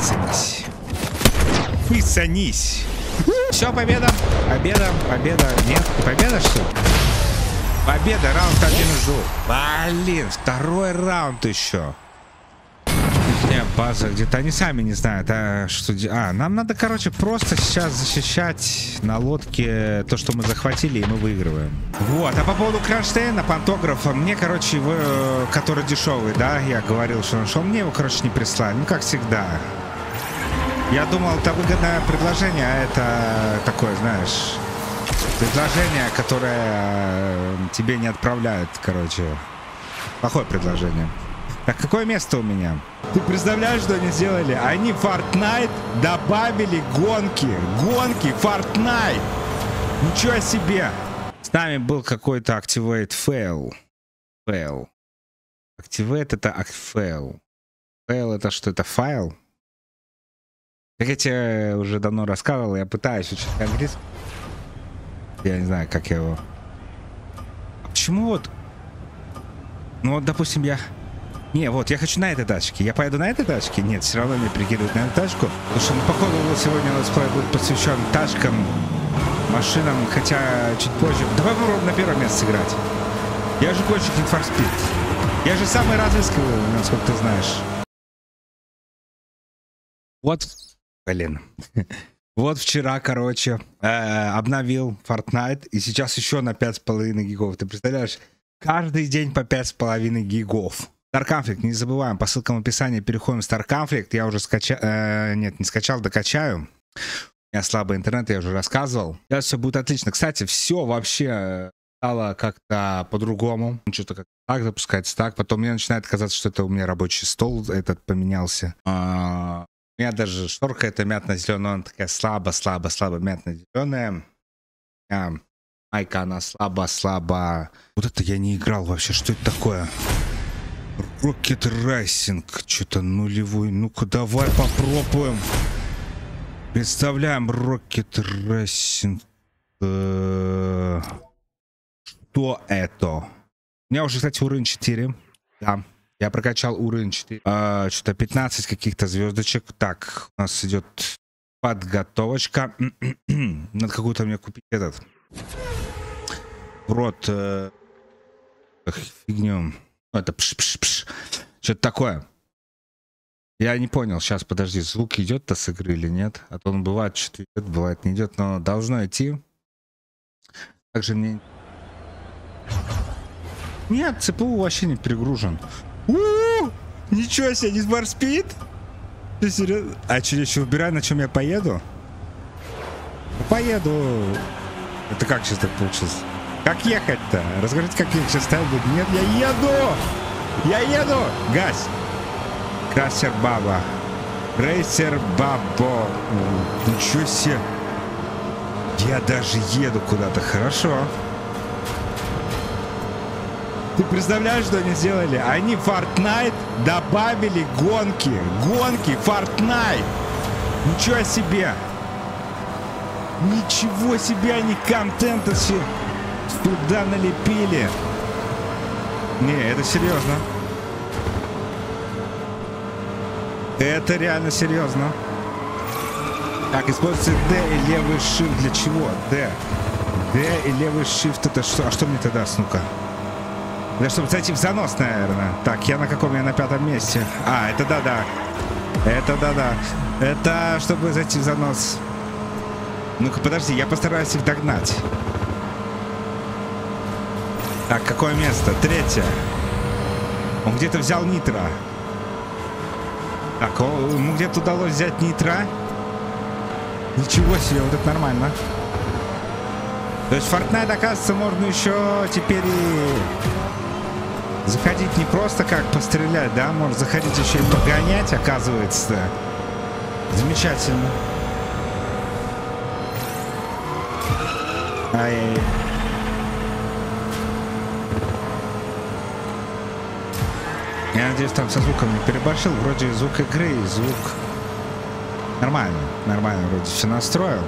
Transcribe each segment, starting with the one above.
Высунись. Высунись. Все, победа. Победа, победа. Нет, победа, что ли? Победа, раунд 1 жду. Блин, второй раунд еще. Нет, база где-то. Они сами не знают, что... нам надо, короче, просто сейчас защищать на лодке то, что мы захватили, и мы выигрываем. Вот, а по поводу кронштейна, пантографа, мне, короче, его, который дешевый, да, я говорил, что мне его, короче, не прислали. Ну, как всегда. Я думал, это выгодное предложение, а это такое, знаешь... Предложение, которое тебе не отправляют, короче. Плохое предложение. Так, какое место у меня? Ты представляешь, что они сделали? Они в Fortnite добавили гонки. Гонки Fortnite. Ничего себе. С нами был какой-то Activate Fail. Fail. Activate это fail. Fail это что? Это файл? Как я тебе уже давно рассказывал, я пытаюсь учить английский. Я не знаю, как я его... Почему вот... Ну вот, допустим, я... Не, вот, я хочу на этой тачке. Я поеду на этой тачке? Нет, все равно мне прикидывают на эту тачку. Потому что, ну, походу, вот сегодня летсплей будет посвящен тачкам, машинам, хотя чуть позже. Давай попробуем на первое место сыграть. Я же гонщик Need for Speed. Я же самый разыскиваю, насколько ты знаешь. Вот, блин. Вот вчера, короче, обновил Fortnite, и сейчас еще на 5,5 гигов. Ты представляешь? Каждый день по 5,5 гигов. Star Conflict, не забываем, по ссылкам в описании переходим в Star Conflict. Я уже скачал, нет, не скачал, докачаю. У меня слабый интернет, я уже рассказывал. Сейчас все будет отлично. Кстати, все вообще стало как-то по-другому. Что-то как так запускается, так. Потом мне начинает казаться, что это у меня рабочий стол этот поменялся. У меня даже шторка эта мятно-зеленая, она такая слабо мятно-зеленая. Майка, она слабо. Вот это я не играл вообще, что это такое? Rocket Racing, что-то нулевой. Ну-ка, давай попробуем. Представляем Rocket Racing. Что это? У меня уже, кстати, уровень 4. Да, я прокачал уровень 4. Что-то 15 каких-то звездочек. Так, у нас идет подготовочка. Надо какую-то мне купить этот. В рот. Фигню. Это пш-пш-пш. Что-то такое. Я не понял. Сейчас, подожди, звук идет-то с игры или нет? А то он бывает, что идет, бывает не идет, но должно идти. Также мне... Нет, ЦПУ вообще не перегружен. Ничего себе, Need for Speed? Ты серьезно? А что, я еще выбираю, на чем я поеду? Поеду. Это как сейчас так получилось? Как ехать-то? Расскажите, как я сейчас ставил? Нет, я еду! Я еду! Гась! Красер Баба. Рейсер Бабо. Ничего себе! Я даже еду куда-то. Хорошо. Ты представляешь, что они сделали? Они в Fortnite добавили гонки. Гонки Fortnite. Ничего себе! Ничего себе, они контента все туда налепили. Не, это серьезно. Это реально серьезно. Так, используйте D и левый shift. Для чего? D и левый shift это что? А что мне тогда, ну-ка? Да, чтобы зайти в занос, наверное. Так, я на каком? Я на 5-м месте. Это да-да. Это да-да. Это чтобы зайти в занос. Ну-ка, подожди, я постараюсь их догнать. Так, какое место? 3-е. Он где-то взял нитро. Так, ему где-то удалось взять нитро. Ничего себе, вот это нормально. То есть в Fortnite, оказывается, можно еще теперь и заходить не просто как пострелять, да? Можно заходить еще и погонять, оказывается. Замечательно. Ай-яй-яй. Я надеюсь, там со звуком не переборщил. Вроде звук игры и звук нормально. Нормально вроде все настроил.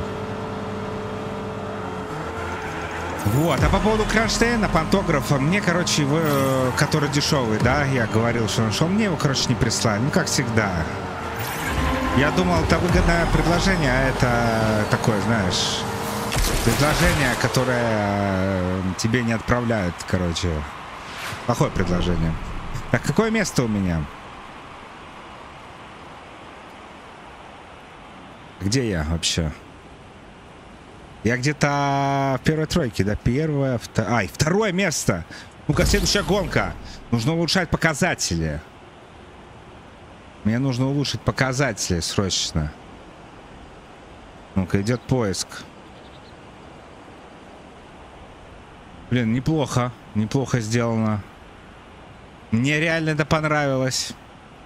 Вот, а по поводу кронштейна, пантографа, мне, короче, его, который дешевый, да, я говорил, что мне его, короче, не прислали. Ну, как всегда. Я думал, это выгодное предложение, а это такое, знаешь, предложение, которое тебе не отправляют, короче. Плохое предложение. Так, какое место у меня? Где я вообще? Я где-то в первой тройке, да? Первое, второе... второе место! Ну-ка, следующая гонка. Нужно улучшать показатели. Мне нужно улучшить показатели срочно. Ну-ка, идет поиск. Блин, неплохо. Неплохо сделано. Мне реально это понравилось.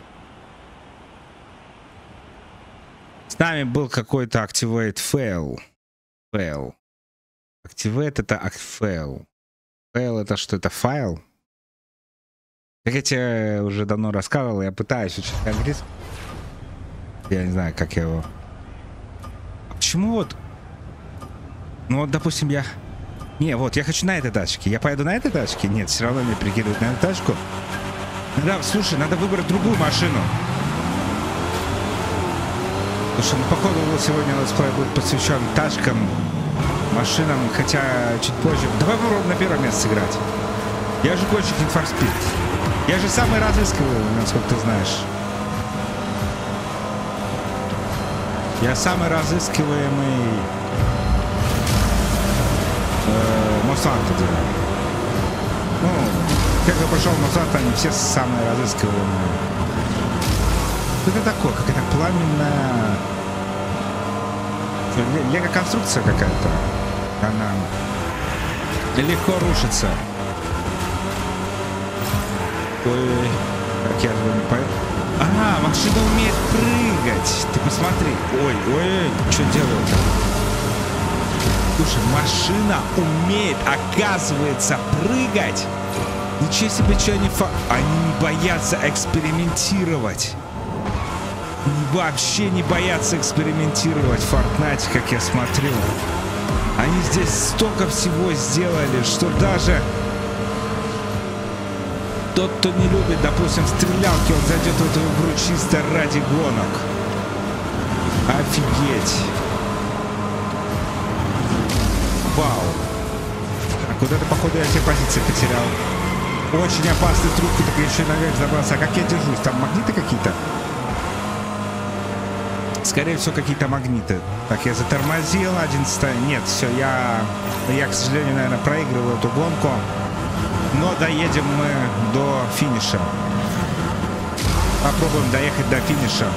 С нами был какой-то Activate Fail. Fail. Activate это fail. Fail это что? Это файл? Как я тебе уже давно рассказывал, я пытаюсь учить английский. Я не знаю, как я его... Почему вот... Ну вот, допустим, я... Не, вот, я хочу на этой тачке. Я поеду на этой тачке? Нет, все равно мне прикидывают на эту тачку. Да, слушай, надо выбрать другую машину. Слушай, ну походу сегодня летсплей будет посвящен тачкам, машинам, хотя чуть позже. Давай попробуем на первое место сыграть. Я же гонщик Need for Speed. Я же самый разыскиваемый, насколько ты знаешь. Я самый разыскиваемый Моссант. Ну, как я пошел в Моссант, они все самые разыскиваемые. Это такое, какая-то пламенная лего-конструкция какая-то. Она легко рушится. Ой, как я не понял. Ага, машина умеет прыгать. Ты посмотри. Ой, что делают-то? Слушай, машина умеет, оказывается, прыгать. Ничего себе, что они не боятся экспериментировать. Вообще не боятся экспериментировать в Fortnite, как я смотрю. Они здесь столько всего сделали, что даже тот, кто не любит, допустим, стрелялки, он зайдет в эту игру чисто ради гонок. Офигеть. Вау. А куда-то, походу, я все позиции потерял. Очень опасный трубку, так еще и наверх забрался. А как я держусь? Там магниты какие-то? Скорее всего, какие-то магниты. Так, я затормозил. 11-я. Нет, все, я, к сожалению, наверное, проигрываю эту гонку. Но доедем мы до финиша. Попробуем доехать до финиша.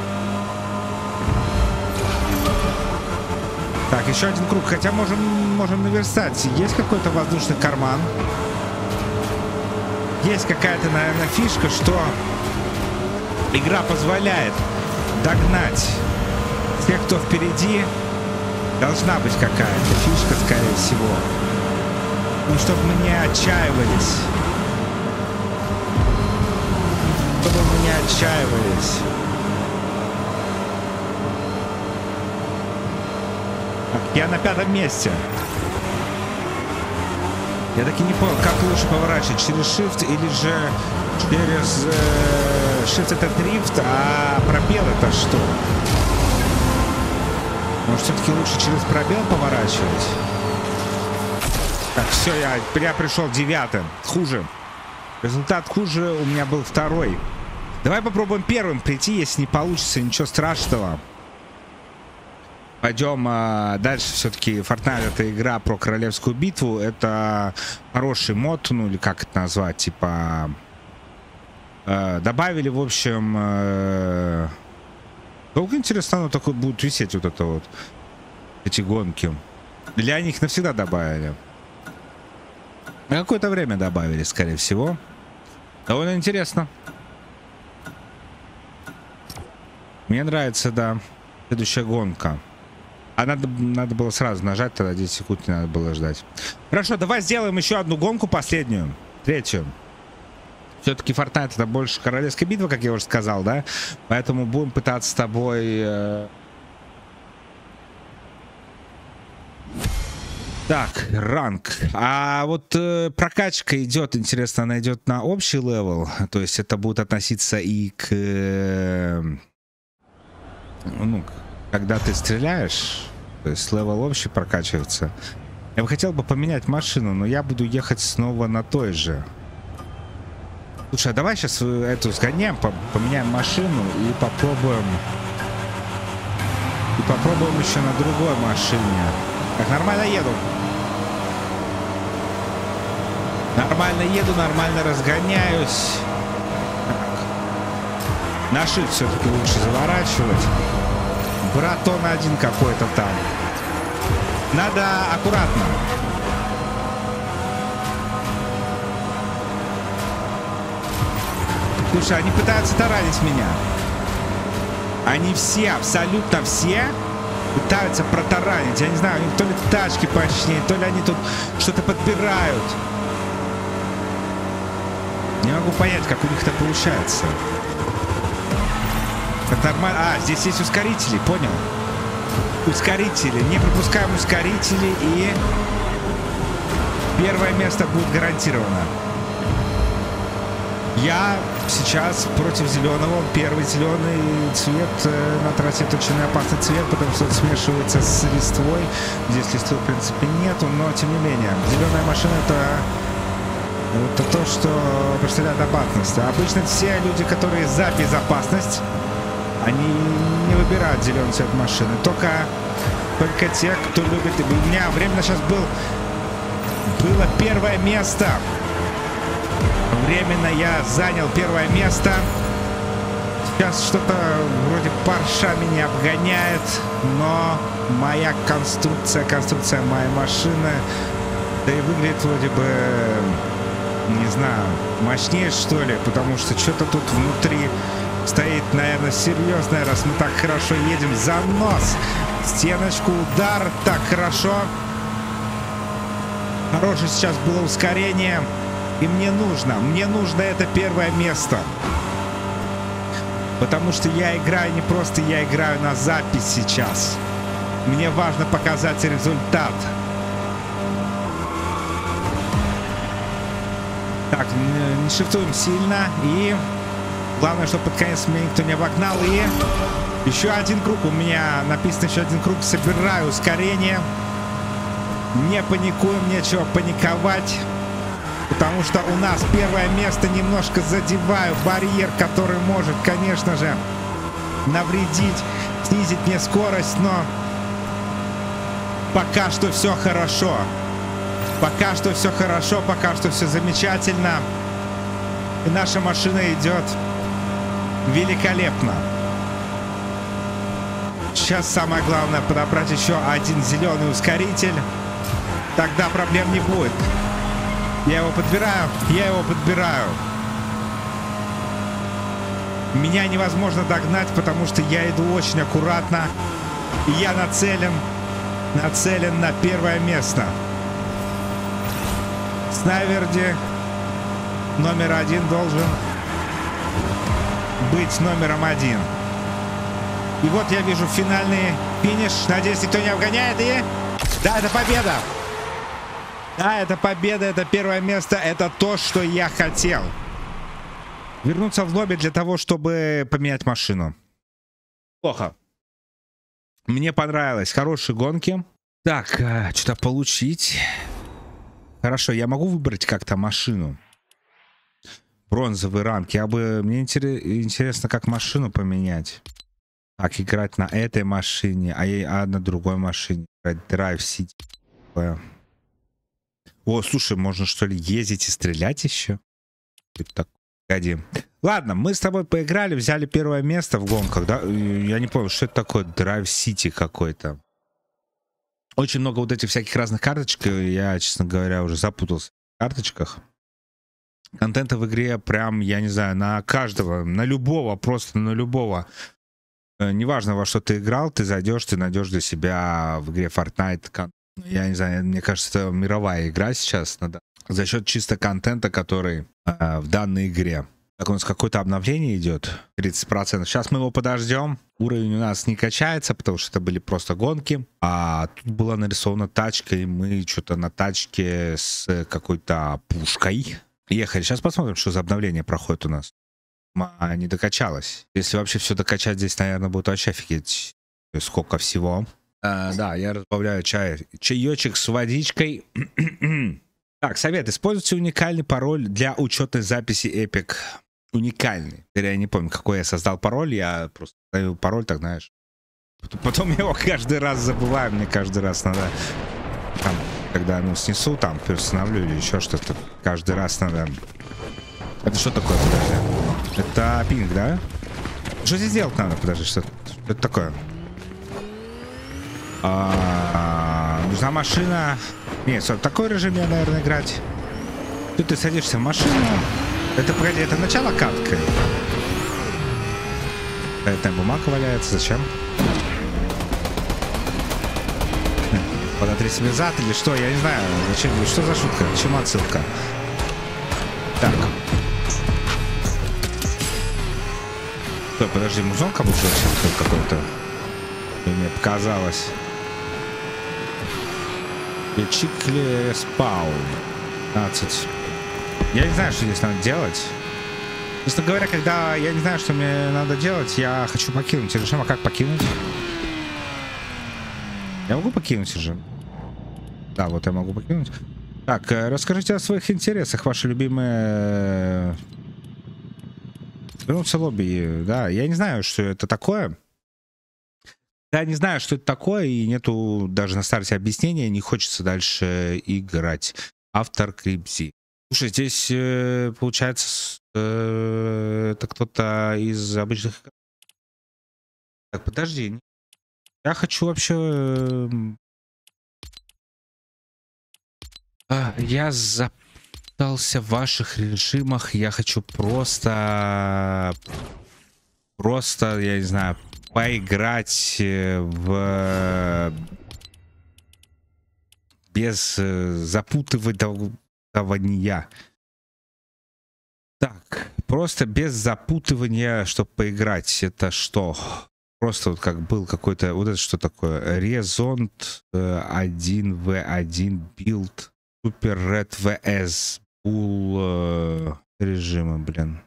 Так, еще один круг. Хотя можем наверстать. Есть какой-то воздушный карман. Есть какая-то, наверное, фишка, что игра позволяет догнать тех, кто впереди. Должна быть какая-то фишка, скорее всего. Ну, чтобы мы не отчаивались. Чтобы мы не отчаивались. Так, я на 5-м месте. Я так и не понял, как лучше поворачивать. Через Shift или же через... Shift это дрифт, а пробел это что? Может, все-таки лучше через пробел поворачивать? Так, все, я пришел 9-м. Хуже. Результат хуже, у меня был 2-й. Давай попробуем первым прийти, если не получится, ничего страшного. Пойдем дальше. Все-таки Fortnite — это игра про королевскую битву. Это хороший мод, ну или как это назвать, типа... добавили, в общем... Долго, интересно, оно такое будет висеть, вот это вот. Эти гонки. Или они их навсегда добавили? На какое-то время добавили, скорее всего. Довольно интересно. Мне нравится, да. Следующая гонка. А надо было сразу нажать, тогда 10 секунд не надо было ждать. Хорошо, давай сделаем еще одну гонку, последнюю. 3-ю. Все-таки Fortnite — это больше королевская битва, как я уже сказал, да? Поэтому будем пытаться с тобой... Так, ранг. А вот прокачка идет, интересно, она идет на общий левел. То есть это будет относиться и к ну, когда ты стреляешь, то есть левел общий прокачивается. Я бы хотел поменять машину, но я буду ехать снова на той же. Слушай, а давай сейчас эту сгоняем, поменяем машину и попробуем. И попробуем еще на другой машине. Так, нормально еду. Нормально еду, нормально разгоняюсь. Так. На shift все-таки лучше заворачивать. Братон один какой-то там. Надо аккуратно. Слушай, они пытаются таранить меня. Они все, абсолютно все пытаются протаранить. Я не знаю, у них то ли тачки почти, то ли они тут что-то подбирают. Не могу понять, как у них это получается. Это нормально. А, здесь есть ускорители, понял? Ускорители. Не пропускаем ускорители, и первое место будет гарантировано. Я сейчас против зеленого. Первый зеленый цвет на трассе это очень опасный цвет, потому что он смешивается с листвой. Здесь листвы в принципе нету, но тем не менее. Зеленая машина это то, что представляет опасность. Обычно все люди, которые за безопасность, они не выбирают зеленый цвет машины. Только те, кто любит. У меня временно сейчас было первое место. Временно я занял первое место. Сейчас что-то вроде Порша меня обгоняет, но моя конструкция моей машины, да и выглядит вроде бы, не знаю, мощнее что ли, потому что что-то тут внутри стоит, наверное, серьезное, раз мы так хорошо едем. Занос, стеночку, удар, так хорошо. Хорошее сейчас было ускорение. И мне нужно это первое место. Потому что я играю не просто, я играю на запись сейчас. Мне важно показать результат. Так, не шифтуем сильно. И главное, чтобы под конец меня никто не обогнал. И еще один круг. У меня написано еще один круг. Собираю ускорение. Не паникуем, нечего паниковать. Потому что у нас первое место, немножко задеваю барьер, который может, конечно же, навредить, снизить мне скорость, но пока что все хорошо. Пока что все хорошо, пока что все замечательно. И наша машина идет великолепно. Сейчас самое главное подобрать еще один зеленый ускоритель. Тогда проблем не будет. Я его подбираю. Меня невозможно догнать, потому что я иду очень аккуратно. И я нацелен на первое место. Снайверди номер один должен быть номером один. И вот я вижу финальный финиш. Надеюсь, никто не обгоняет. И да, это победа. Да, это победа, это первое место, это то, что я хотел. Вернуться в лобби для того, чтобы поменять машину. Плохо. Мне понравилось. Хорошие гонки. Так, что-то получить. Хорошо, я могу выбрать как-то машину. Бронзовый ранг. Мне интересно, как машину поменять. Так, играть на этой машине, а на другой машине. Drive City. О, слушай, можно что ли ездить и стрелять еще? Так, погоди. Ладно, мы с тобой поиграли, взяли первое место в гонках, да? Я не понял, что это такое Drive City какой-то. Очень много вот этих всяких разных карточек. Я, честно говоря, уже запутался в карточках. Контента в игре прям, я не знаю, на каждого, на любого, просто на любого. Неважно, во что ты играл, ты зайдешь, ты найдешь для себя в игре Fortnite. Я не знаю, мне кажется, это мировая игра сейчас. За счет чисто контента, который в данной игре. Так, у нас какое-то обновление идет. 30%. Сейчас мы его подождем. Уровень у нас не качается, потому что это были просто гонки. А тут была нарисована тачка, и мы что-то на тачке с какой-то пушкой ехали. Сейчас посмотрим, что за обновление проходит у нас. не докачалось. Если вообще все докачать, здесь, наверное, будет вообще офигеть, сколько всего. Да, я разбавляю чаечек с водичкой. Так, совет. Используйте уникальный пароль для учетной записи Epic. Уникальный. Я не помню, какой я создал пароль. Я просто ставил пароль, так знаешь. Потом я его каждый раз забываю. Мне каждый раз надо... Там, когда снесу, там, переустановлю или еще что-то. Каждый раз надо... Это что такое? Подожди. Это пинг, да? Что здесь делать надо? Подожди, что это такое? Нужна машина. Нет, в такой режим я, наверное, играть. Тут ты садишься в машину. Это, погоди, это начало каткой. Эта бумага валяется. Зачем? Подотри себе зад или что? Я не знаю. Зачем? Что за шутка? К чему отсылка? Так. Стой, подожди, музон как будто какой-то. Мне показалось. Чикли спаун 15. Я не знаю, что здесь надо делать. Честно говоря, когда я не знаю, что мне надо делать, я хочу покинуть режим. А как покинуть? Я могу покинуть режим? Да, вот я могу покинуть. Так, расскажите о своих интересах. Ваши любимые... Вернуться в лобби. Да, я не знаю, что это такое. Я не знаю, что это такое, и нету даже на старте объяснения, не хочется дальше играть. Автор Крипзи. Слушай, здесь получается это кто-то из обычных... Так, подожди. Я хочу вообще... Я запутался в ваших режимах. Я хочу просто, я не знаю, поиграть без запутывания. Так, просто без запутывания, чтобы поиграть. Это что? Просто вот как был какой-то... Вот это что такое? Резонт 1v1 билд. Супер Ред ВС. Бул режима, блин.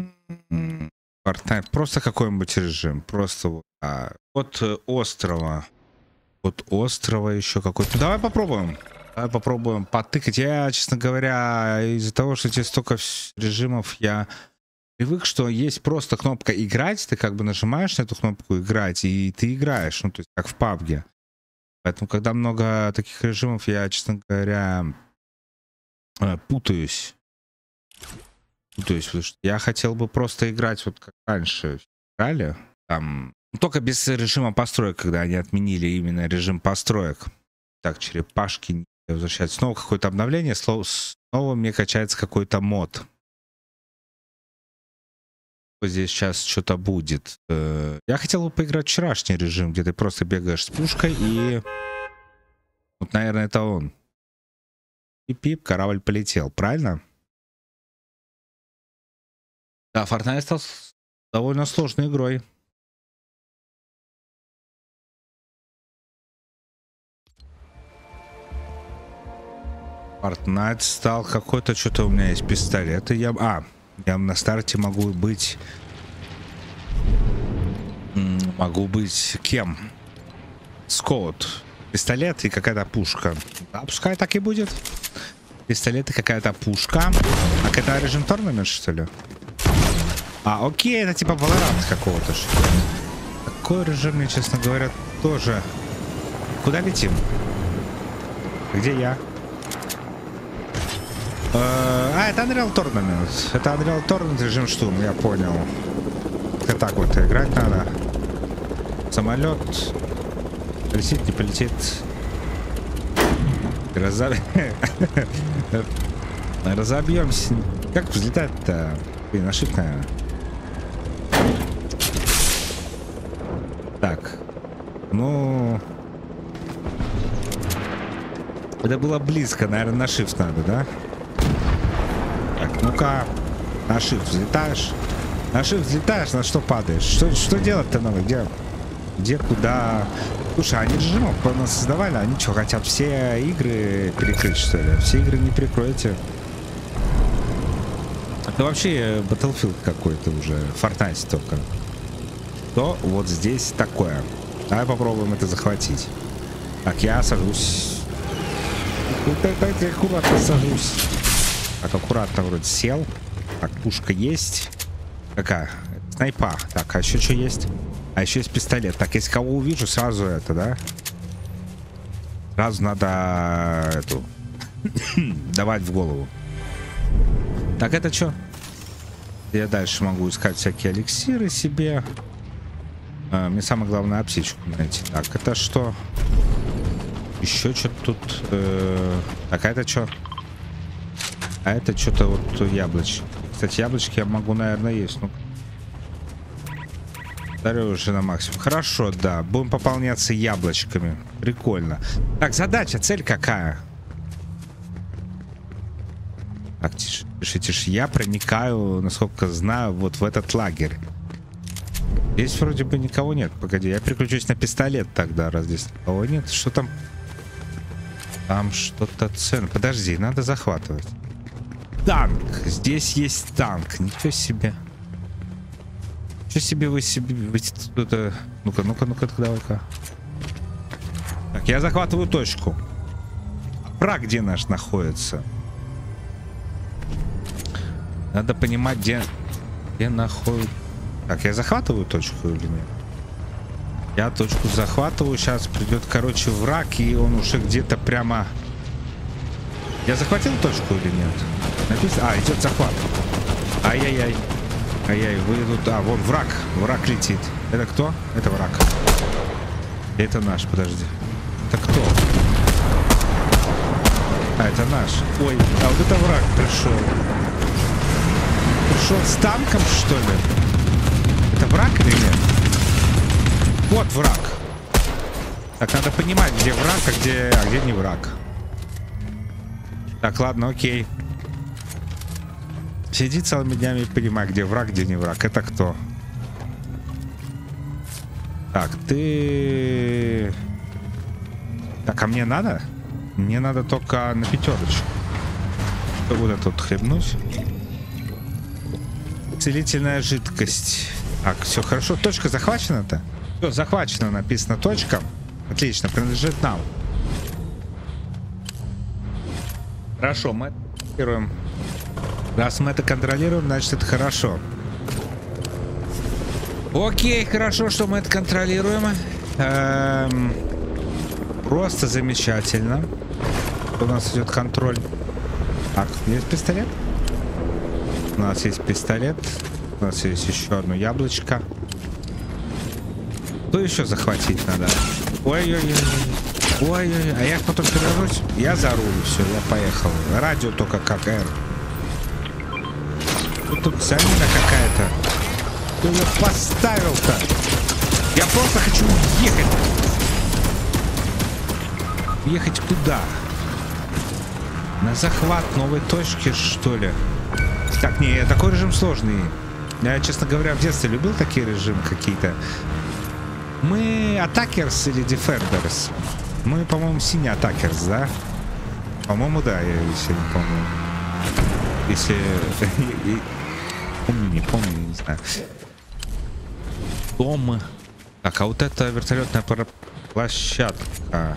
Просто какой-нибудь режим. Просто вот. От острова. От острова еще какой-то. Ну, давай попробуем. Давай попробуем потыкать. Я, честно говоря, из-за того, что здесь столько режимов, я привык, что есть просто кнопка играть. Ты как бы нажимаешь на эту кнопку играть, и ты играешь. Ну, то есть как в PUBG. Поэтому, когда много таких режимов, я, честно говоря, путаюсь. Потому что я хотел бы просто играть вот как раньше играли. Там, только без режима построек, когда они отменили именно режим построек. Так, черепашки не возвращаются. Снова какое-то обновление, снова мне качается какой-то мод. Здесь сейчас что-то будет. Я хотел бы поиграть в вчерашний режим, где ты просто бегаешь с пушкой и... Вот, наверное, это он. Пип-пип, корабль полетел, правильно? Да, Fortnite стал довольно сложной игрой. Fortnite стал какой-то... Что-то у меня есть пистолет. И я на старте могу быть... Могу быть кем? Скоут. Пистолет и какая-то пушка. Да, пускай так и будет. Пистолет и какая-то пушка. А это режим Tournament, что ли? Окей, это типа Valorant какого-то. Такой режим мне, честно говоря, тоже. Куда летим? Где я? Это Unreal Tournament. Это Unreal Tournament режим штурм, я понял. Как так вот играть надо. Самолет. Полетит, не полетит. Разобьемся. Как взлетать-то? Блин, ошибка. Так. Ну... Это было близко. Наверное, на shift надо, да? Так, ну-ка. На shift взлетаешь. На shift взлетаешь, на что падаешь? Что делать-то надо? Где, куда? Слушай, они режимов создавали, они что, хотят все игры перекрыть, что ли? Все игры не перекроете. Это вообще Battlefield какой-то уже. Fortnite только. То вот здесь такое. Давай попробуем это захватить. Так, я сажусь. Вот это я аккуратно сажусь. Так, аккуратно вроде сел. Так, пушка есть. Какая? Снайпа. Так, а еще что есть? А еще есть пистолет. Так, если кого увижу, сразу это, да? Сразу надо эту давать в голову. Так, это что? Я дальше могу искать всякие эликсиры себе. Мне самое главное аптечку найти. Так, это что? Еще что-то тут. Так, а это что? А это что-то вот яблочки. Кстати, яблочки я могу, наверное, есть. Ну, дарю уже на максимум. Хорошо, да. Будем пополняться яблочками. Прикольно. Так, задача, цель какая? Так, тише, тише, тише. Я проникаю, насколько знаю, вот в этот лагерь. Здесь вроде бы никого нет. Погоди, я переключусь на пистолет тогда, раз здесь никого нет. Что там? Там что-то ценное. Подожди, надо захватывать. Танк. Здесь есть танк. Ничего себе. Ничего себе вы себе... Ну-ка, ну-ка, ну-ка, давай-ка. Так, я захватываю точку. Враг где наш находится? Надо понимать, где находится... Так, я захватываю точку или нет? Я точку захватываю. Сейчас придет, короче, враг, и он уже где-то прямо... Я захватил точку или нет? Написано... А, идет захват. Ай-яй-яй. Ай-яй, вы тут... А, вон враг. Враг летит. Это кто? Это враг. Это наш, подожди. Это кто? А, это наш. Ой, а вот это враг пришел. Пришел с танком, что ли? Это враг или нет? Вот враг. Так, надо понимать, где враг, а где не враг. Так, ладно, окей. Сиди целыми днями и понимай, где враг, где не враг. Это кто? Так, ты... Так, а мне надо? Мне надо только на пятерочку. Вот это вот хлебнуть. Целительная жидкость. Так, все хорошо. Точка захвачена-то? Все, захвачено, написано точка. Отлично, принадлежит нам. Хорошо, мы это контролируем. Раз мы это контролируем, значит это хорошо. Окей, хорошо, что мы это контролируем. Просто замечательно. У нас идет контроль. Так, есть пистолет? У нас есть пистолет. У нас есть еще одно яблочко. Что еще захватить надо? Ой-ой-ой. Ой-ой-ой. А я потом перервусь. Я за руль. Все, я поехал. Радио только как R. Тут замина какая-то. Кто ее поставил-то? Я просто хочу уехать. Ехать куда? На захват новой точки, что ли? Так, не, такой режим сложный. Я, честно говоря, в детстве любил такие режимы какие-то. Мы Attackers или Defenders? Мы, по-моему, синий Attackers, да? По-моему, да, я если не помню. Если... Помню, не помню, не знаю. Дом. Так, а вот это вертолетная площадка.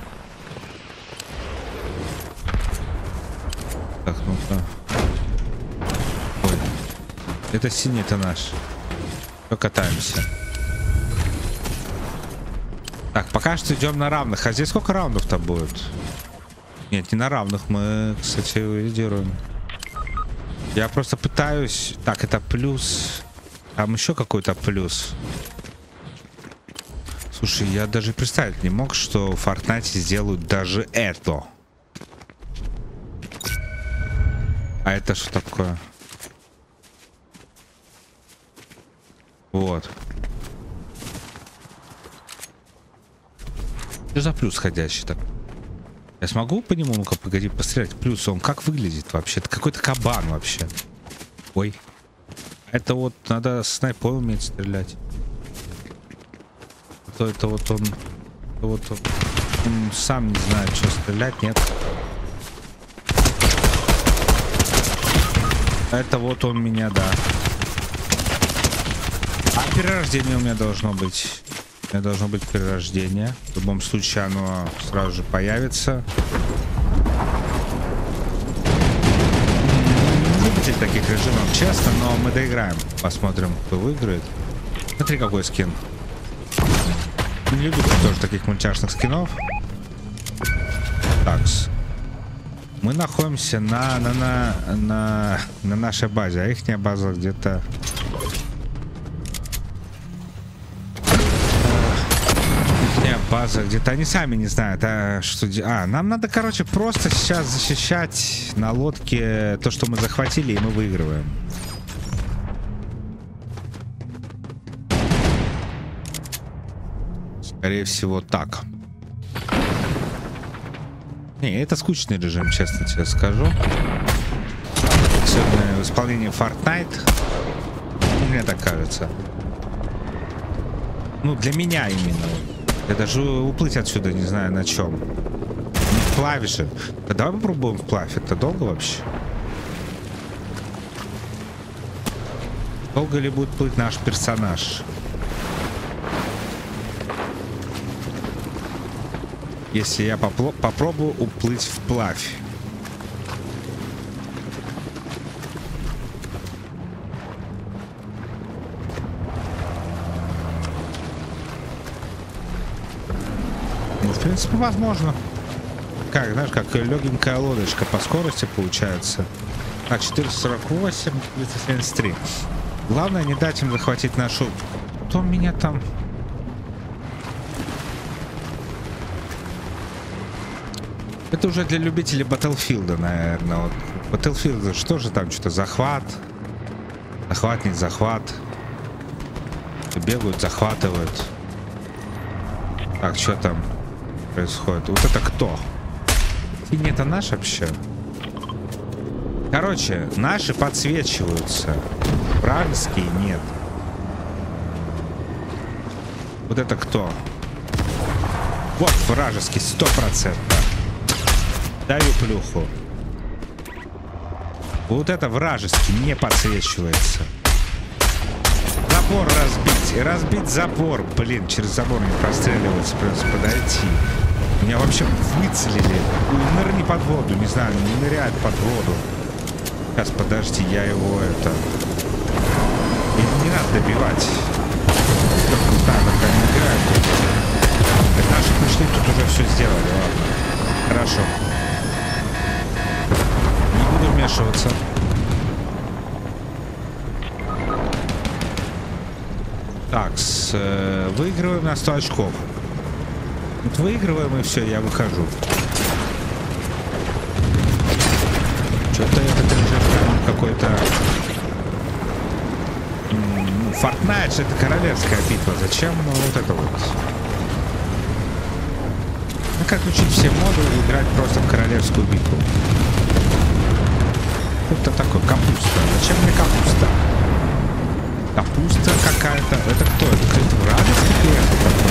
Так, ну-ка. Ой. Это синий, это наш. Покатаемся. Так, пока что идем на равных. А здесь сколько раундов-то будет? Нет, не на равных. Мы, кстати, лидируем. Я просто пытаюсь... Так, это плюс. Там еще какой-то плюс. Слушай, я даже представить не мог, что в Fortnite сделают даже это. А это что такое? Вот. Что за плюс ходящий так? Я смогу по нему, ну-ка, погоди, пострелять. Плюс он как выглядит вообще? Это какой-то кабан вообще. Ой. Это вот надо снайпой уметь стрелять. Это вот он сам не знает, что стрелять, нет. Это вот он меня, да. А перерождение у меня должно быть. У меня должно быть перерождение. В любом случае оно сразу же появится. Любитель таких режимов, честно, но мы доиграем. Посмотрим, кто выиграет. Смотри, какой скин. Не люблю тоже таких мультяшных скинов. Такс. Мы находимся на нашей базе, а ихняя база где-то... Ихняя база где-то... Они сами не знают, что... нам надо, короче, просто сейчас защищать на лодке то, что мы захватили, и мы выигрываем. Скорее всего, так. Не, это скучный режим, честно тебе скажу. Особенно в исполнении Fortnite. Мне так кажется. Ну, для меня именно. Я даже уплыть отсюда не знаю на чем. Не вплавь же. Да давай попробуем вплавь. Это долго вообще? Долго ли будет плыть наш персонаж? Если я попробую уплыть вплавь. Ну, в принципе, возможно. Как, знаешь, как легенькая лодочка по скорости получается. 448, 373. Главное не дать им захватить нашу... Кто меня там... Это уже для любителей Battlefield, наверное. Вот. Battlefield, что же там, что-то захват. Захват, не захват. Бегают, захватывают. Так, что там происходит? Вот это кто? Синий это наш вообще? Короче, наши подсвечиваются. Вражеские нет. Вот это кто? Вот вражеский, 100%. Даю плюху. Вот это вражеский не подсвечивается. Забор разбить. И разбить забор. Блин, через забор не простреливаться. Придется подойти. Меня вообще выцелили. Нырни под воду. Не знаю, не ныряет под воду. Сейчас, подожди, я его это... Не надо добивать. Да, пока не играют. Это наши пришли, тут уже все сделали. Ладно. Хорошо. Не буду вмешиваться. Так, выигрываем на 100 очков. Вот выигрываем и все, я выхожу. Что-то этот режим какой-то... Fortnite же это королевская битва. Зачем вот это вот? Ну как учить все моды и играть просто в королевскую битву? Это такое капуста. Зачем мне капуста? Капуста какая-то. Это кто? Это какой-то вражеский клиент такой?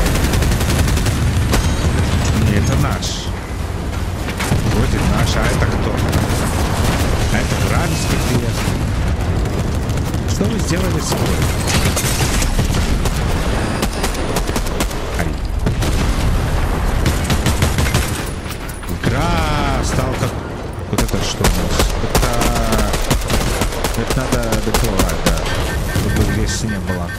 Не, это наш. Вроде наш, а это кто? А это вражеский клиент. Что вы сделали с собой? Ай. Игра стала как... Вот это что у нас? Это надо доплывать, да. Чтобы здесь не было.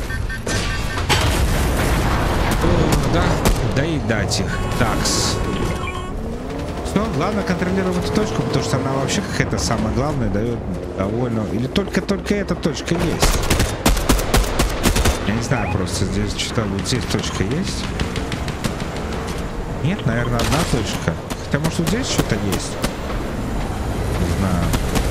Да, доедать их. Такс. Все, главное контролировать эту точку, потому что она вообще какая-то самая главная, дает довольно... Или только эта точка есть. Я не знаю, просто здесь что-то... Вот здесь точка есть? Нет, наверное, одна точка. Хотя, может, вот здесь что-то есть? Не знаю.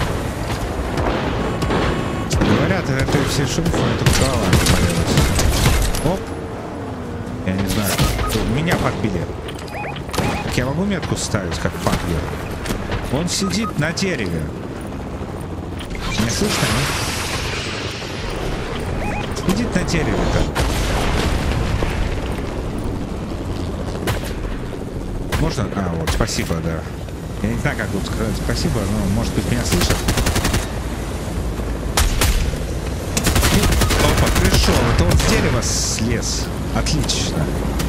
Говорят, это все шумфы, это голова отвалилась. Оп. Я не знаю. Меня подбили. Так я могу метку ставить, как факел? Он сидит на дереве. Не слышно, нет? Сидит на дереве-то. Можно? А, вот, спасибо, да. Я не знаю, как тут сказать спасибо, но, может быть, меня слышат. пришел. Это он с дерева слез. Отлично.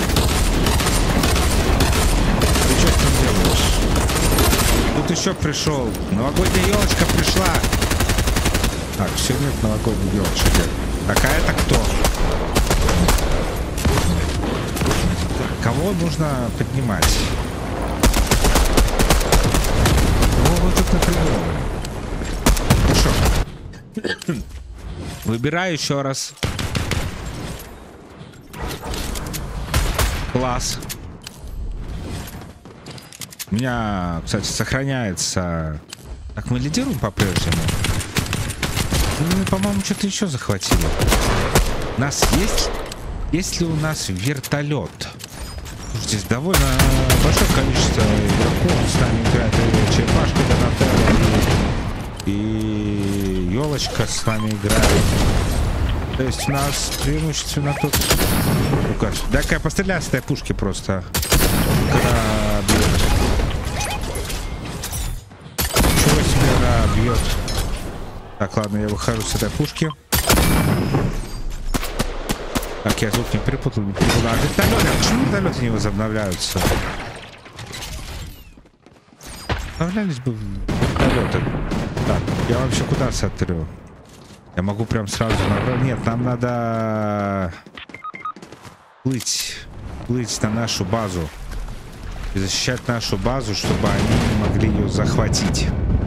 Ты что там делаешь? Тут еще пришел. Новогодняя елочка пришла. Так, все, нет новогодней елочки. Так, а это кто? Кого нужно поднимать? Вот тут напрямую. Хорошо. Выбираю еще раз. Класс. У меня, кстати, сохраняется. Так, мы лидируем по-прежнему. Ну, по-моему, что-то еще захватили. У нас есть? Есть ли у нас вертолет? Здесь довольно большое количество игроков с нами играет. И черепашка Донателло, и елочка с нами играет. То есть у нас преимущественно тут... Ну-ка, дай-ка я постреляю с этой пушки просто. Чего себе она бьет? Так, ладно, я выхожу с этой пушки. Так, я звук не перепутал, не перепутал. А вертолеты, почему вертолеты не возобновляются? Возобновлялись бы вертолеты. Так, я вообще куда смотрю? Я могу прям сразу набрать. Нет, нам надо плыть на нашу базу и защищать нашу базу, чтобы они не могли ее захватить.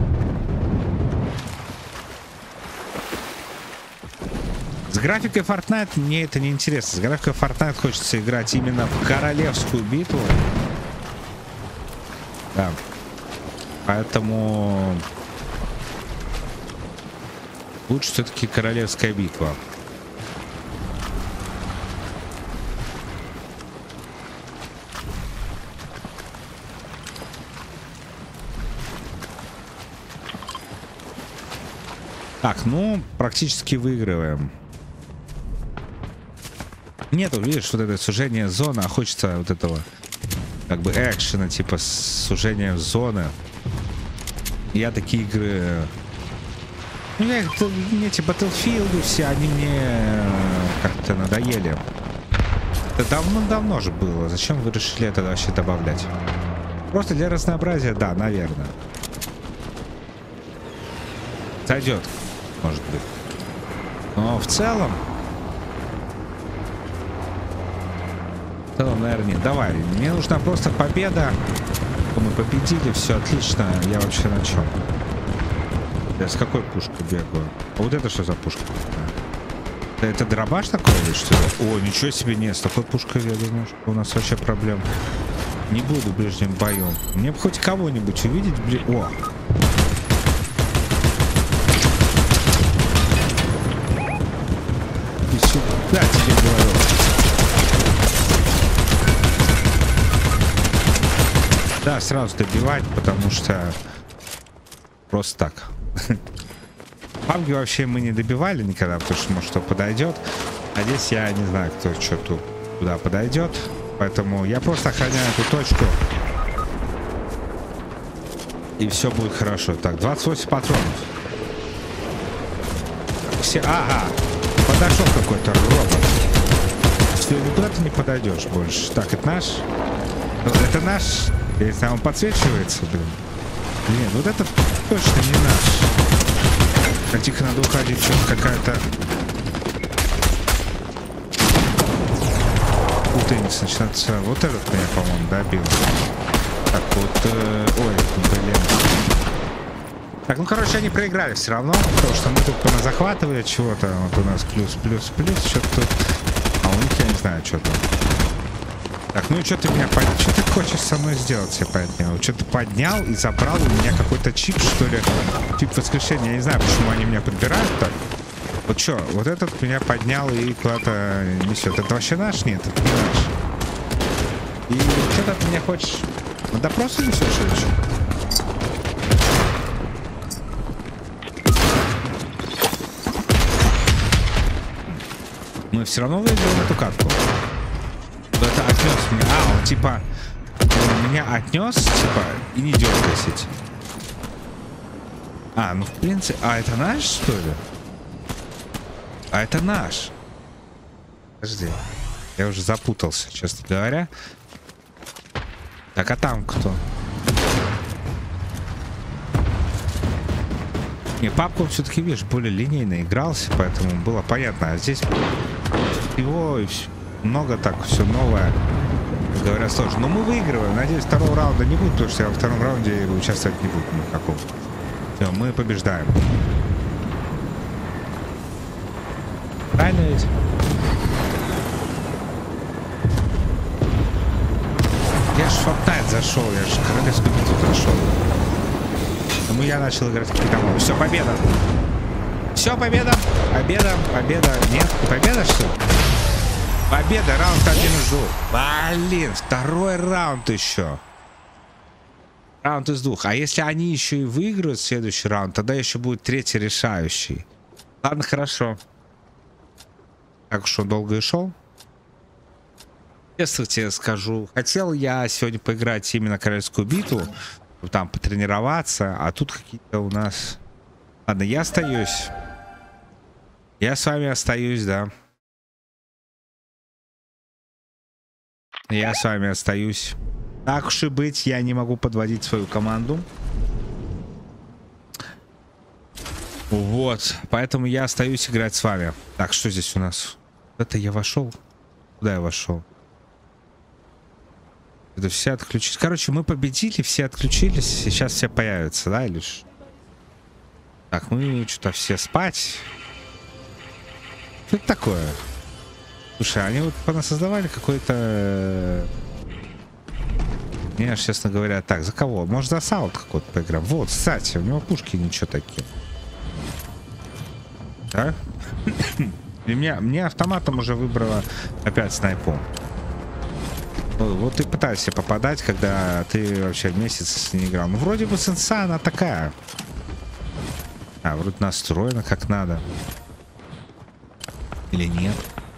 С графикой Fortnite мне это не интересно. С графикой Fortnite хочется играть именно в королевскую битву. Да. Поэтому лучше все-таки королевская битва. Так, ну, практически выигрываем. Нету, видишь, вот это сужение зоны, а хочется вот этого, как бы, экшена, типа сужения зоны. Я такие игры... Ну, мне эти Battlefield все, они мне как-то надоели. Это давно же было. Зачем вы решили это вообще добавлять? Просто для разнообразия, да, наверное. Сойдет, может быть. Но в целом... наверное, нет. Давай, мне нужна просто победа. Мы победили, все отлично. Я вообще на чем? Я с какой пушкой бегаю? А вот это что за пушка? Это дробаш такой или что ли? О, ничего себе, нет, с такой пушкой, я думаю, что у нас вообще проблем не буду в ближнем бою. Мне бы хоть кого-нибудь увидеть. О! И сюда тебе говорю. Да, сразу добивать, потому что просто так. Пабги вообще мы не добивали никогда, потому что может кто подойдет. А здесь я не знаю, кто что тут куда подойдет. Поэтому я просто охраняю эту точку. И все будет хорошо. Так, 28 патронов. Все... Ага, подошел какой-то робот. Ты никуда ты не подойдешь больше. Так, это наш? Это наш? Если он подсвечивается, блин. Нет, вот это точно не наш. Так, тихо, надо уходить. Что-то какая-то... Теннис начинается. Вот этот меня, по-моему, добил. Так, вот... Ой, блин. Так, ну, короче, они проиграли все равно. Потому что мы тут захватывали чего-то. Вот у нас плюс. Что-то тут... А у них, я не знаю, что там. Так, ну и что ты меня поднял? Что ты хочешь со мной сделать, я поднял? Что ты поднял и забрал у меня какой-то чип, что ли? Чип воскрешения. Я не знаю, почему они меня подбирают так. Вот что, вот этот меня поднял и куда-то несет. Это вообще наш? Нет, это не наш. И что ты меня хочешь? На допрос несешь или что? Мы все равно выиграем эту катку. Это отнес меня. А, он типа меня отнес, типа, и не дергайся. А, ну в принципе. А это наш, что ли? А это наш. Подожди. Я уже запутался, честно говоря. Так, а там кто? Не, папку все-таки, видишь, более линейно игрался, поэтому было понятно. А здесь его много так, все новое. Говорят, сложно. Но мы выигрываем. Надеюсь, второго раунда не будет, потому что я во втором раунде участвовать не буду никакого. Все, мы побеждаем. Правильно ведь? Я ж в Fortnite зашел, я ж королевскую битву зашел. Потому я начал играть в Кикамон. Все, победа. Все, победа. Победа, победа. Нет, победа, что ли? Победа, раунд 1 из 2. Блин, второй раунд еще. Раунд из 2. А если они еще и выиграют следующий раунд, тогда еще будет третий решающий. Ладно, хорошо. Так уж он долго и шел. Честно тебе скажу, хотел я сегодня поиграть именно королевскую битву, там потренироваться, а тут какие-то у нас... Ладно, я остаюсь. Я с вами остаюсь, да. Я с вами остаюсь. Так уж и быть, я не могу подводить свою команду. Вот, поэтому я остаюсь играть с вами. Так, что здесь у нас? Это я вошел? Куда я вошел? Это все отключились. Короче, мы победили, все отключились. Сейчас все появятся, да, или ж? Так, мы что-то все спать. Что это такое? Слушай, они вот понасоздавали какой-то... Не, честно говоря, так, за кого? Может, за Саут какой-то поиграем? Вот, кстати, у него пушки ничего такие. Да? И мне автоматом уже выбрало опять снайпу. Вот ты пытаешься попадать, когда ты вообще месяц не играл. Ну, вроде бы сенса, она такая. А, вроде настроена как надо. Или нет?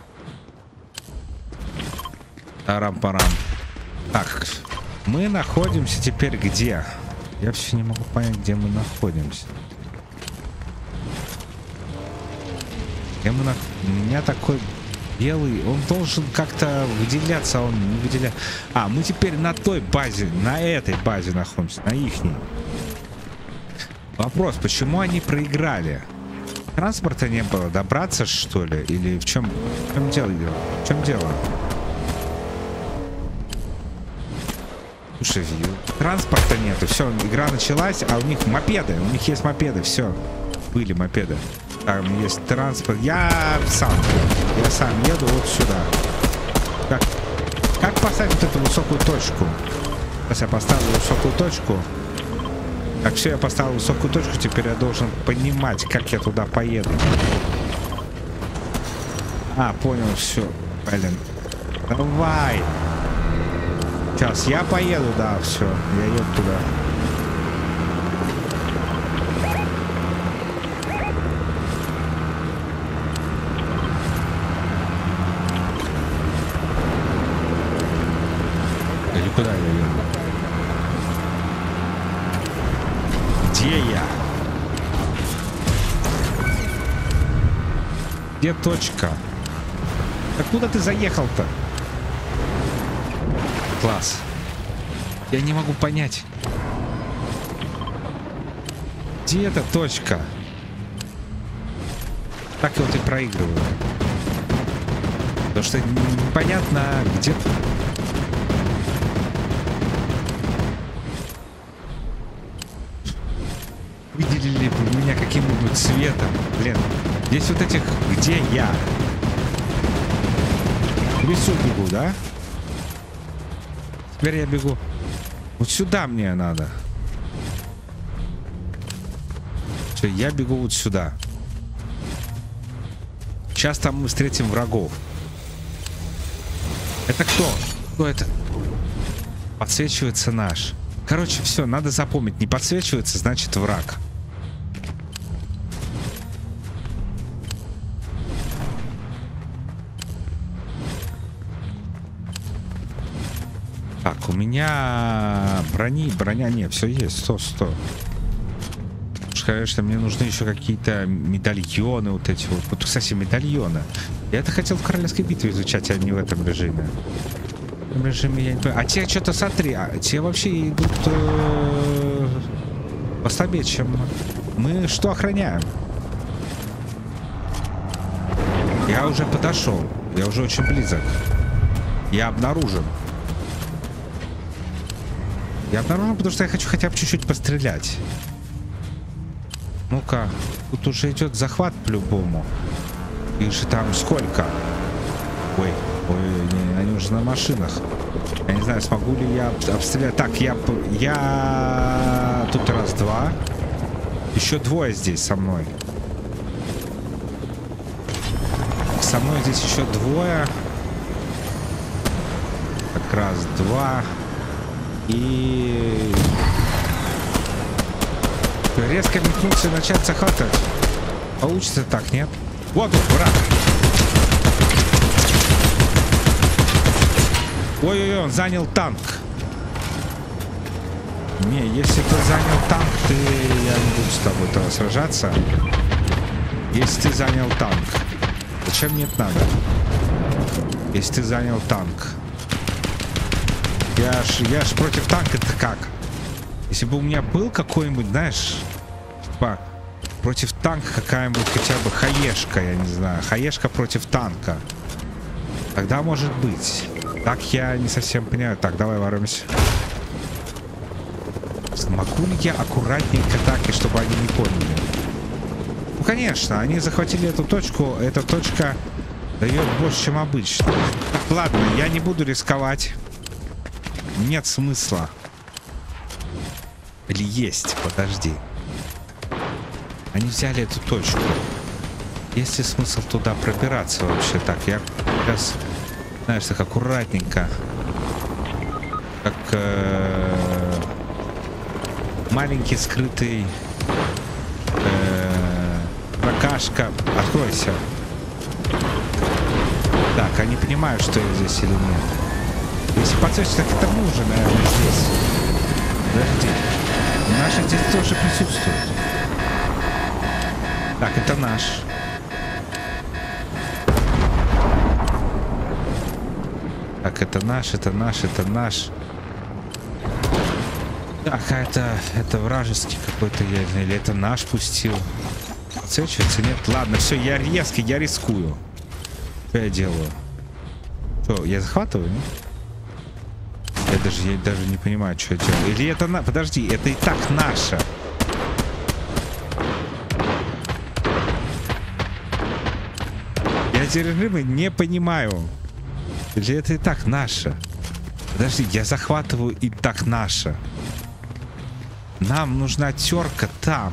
Тарам-парам. Так, мы находимся теперь где? Я все не могу понять, где мы находимся. У меня такой белый, он должен как-то выделяться, он не выделяет. А, мы теперь на той базе, на этой базе находимся, на ихней. Вопрос, почему они проиграли? Транспорта не было, добраться что ли? Или в чем дело? В чем дело? Слушай, транспорта нету, все, игра началась, а у них мопеды, у них есть мопеды, все, были мопеды. Там есть транспорт. Я сам еду вот сюда. Как поставить вот эту высокую точку? Сейчас я поставлю высокую точку. Так, все, я поставил высокую точку. Теперь я должен понимать, как я туда поеду. А, понял, все. Блин. Давай. Сейчас я поеду, да, все. Я еду туда. Куда я еду? Где я? Где точка? Так куда ты заехал-то? Класс. Я не могу понять. Где эта точка? Так вот и проигрываю. Потому что непонятно, где... Выделили бы меня каким-нибудь цветом. Блин, здесь вот этих... Где я? В лесу бегу, да? Теперь я бегу. Вот сюда мне надо. Все, я бегу вот сюда. Сейчас там мы встретим врагов. Это кто? Кто это? Подсвечивается наш. Короче, все, надо запомнить. Не подсвечивается, значит враг. Так, у меня броня нет, все есть, 100. конечно, мне нужны еще какие-то медальоны вот эти вот. Вот, кстати, медальоны. Я это хотел в Королевской битве изучать, а не в этом режиме. В этом режиме я не понимаю. А те что-то, смотри, те вообще идут послабее, чем мы. Что охраняем? Я уже подошел. Я уже очень близок. Я обнаружен. Я обнаружен, потому что я хочу хотя бы чуть-чуть пострелять. Ну-ка, тут уже идет захват по-любому. Их же там сколько? Ой, не, они уже на машинах. Я не знаю, смогу ли я обстрелять. Так, я тут раз-два. Еще двое здесь со мной. Со мной здесь еще двое. Так, раз, два. И... резко метнуться и начать захватывать. Получится так, нет? Вот он, враг. Ой-ой-ой, он занял танк. Не, если ты занял танк, я не буду с тобой сражаться. Если ты занял танк. Зачем нет надо? Если ты занял танк. Я ж против танка-то как? Если бы у меня был какой-нибудь, знаешь, типа, против танка какая-нибудь хотя бы хаешка, я не знаю, хаешка против танка. Тогда может быть. Так я не совсем понимаю. Так, давай воруемся. Могу ли я аккуратненько так, и чтобы они не поняли? Ну, конечно, они захватили эту точку. Эта точка дает больше, чем обычно. Так, ладно, я не буду рисковать. Нет смысла. Или есть? Подожди. Они взяли эту точку. Есть ли смысл туда пробираться вообще? Так, я сейчас, знаешь, так аккуратненько. Как маленький скрытый прокашка. Откройся. Так, они понимают, что я здесь или нет. Если подсечь, так это мы уже, наверное, здесь. Подожди. Наши здесь тоже присутствуют. Так, это наш. Так, это наш, это наш, это наш. Так, а это вражеский какой-то, или это наш пустил. Подсвечивается? Нет? Ладно, все, я резкий, я рискую. Что я делаю? Что, я захватываю, нет? Я даже не понимаю, что я делаю. Или это подожди, это и так наше. Я эти режимы не понимаю. Или это и так наше. Подожди, я захватываю и так наше. Нам нужна терка там.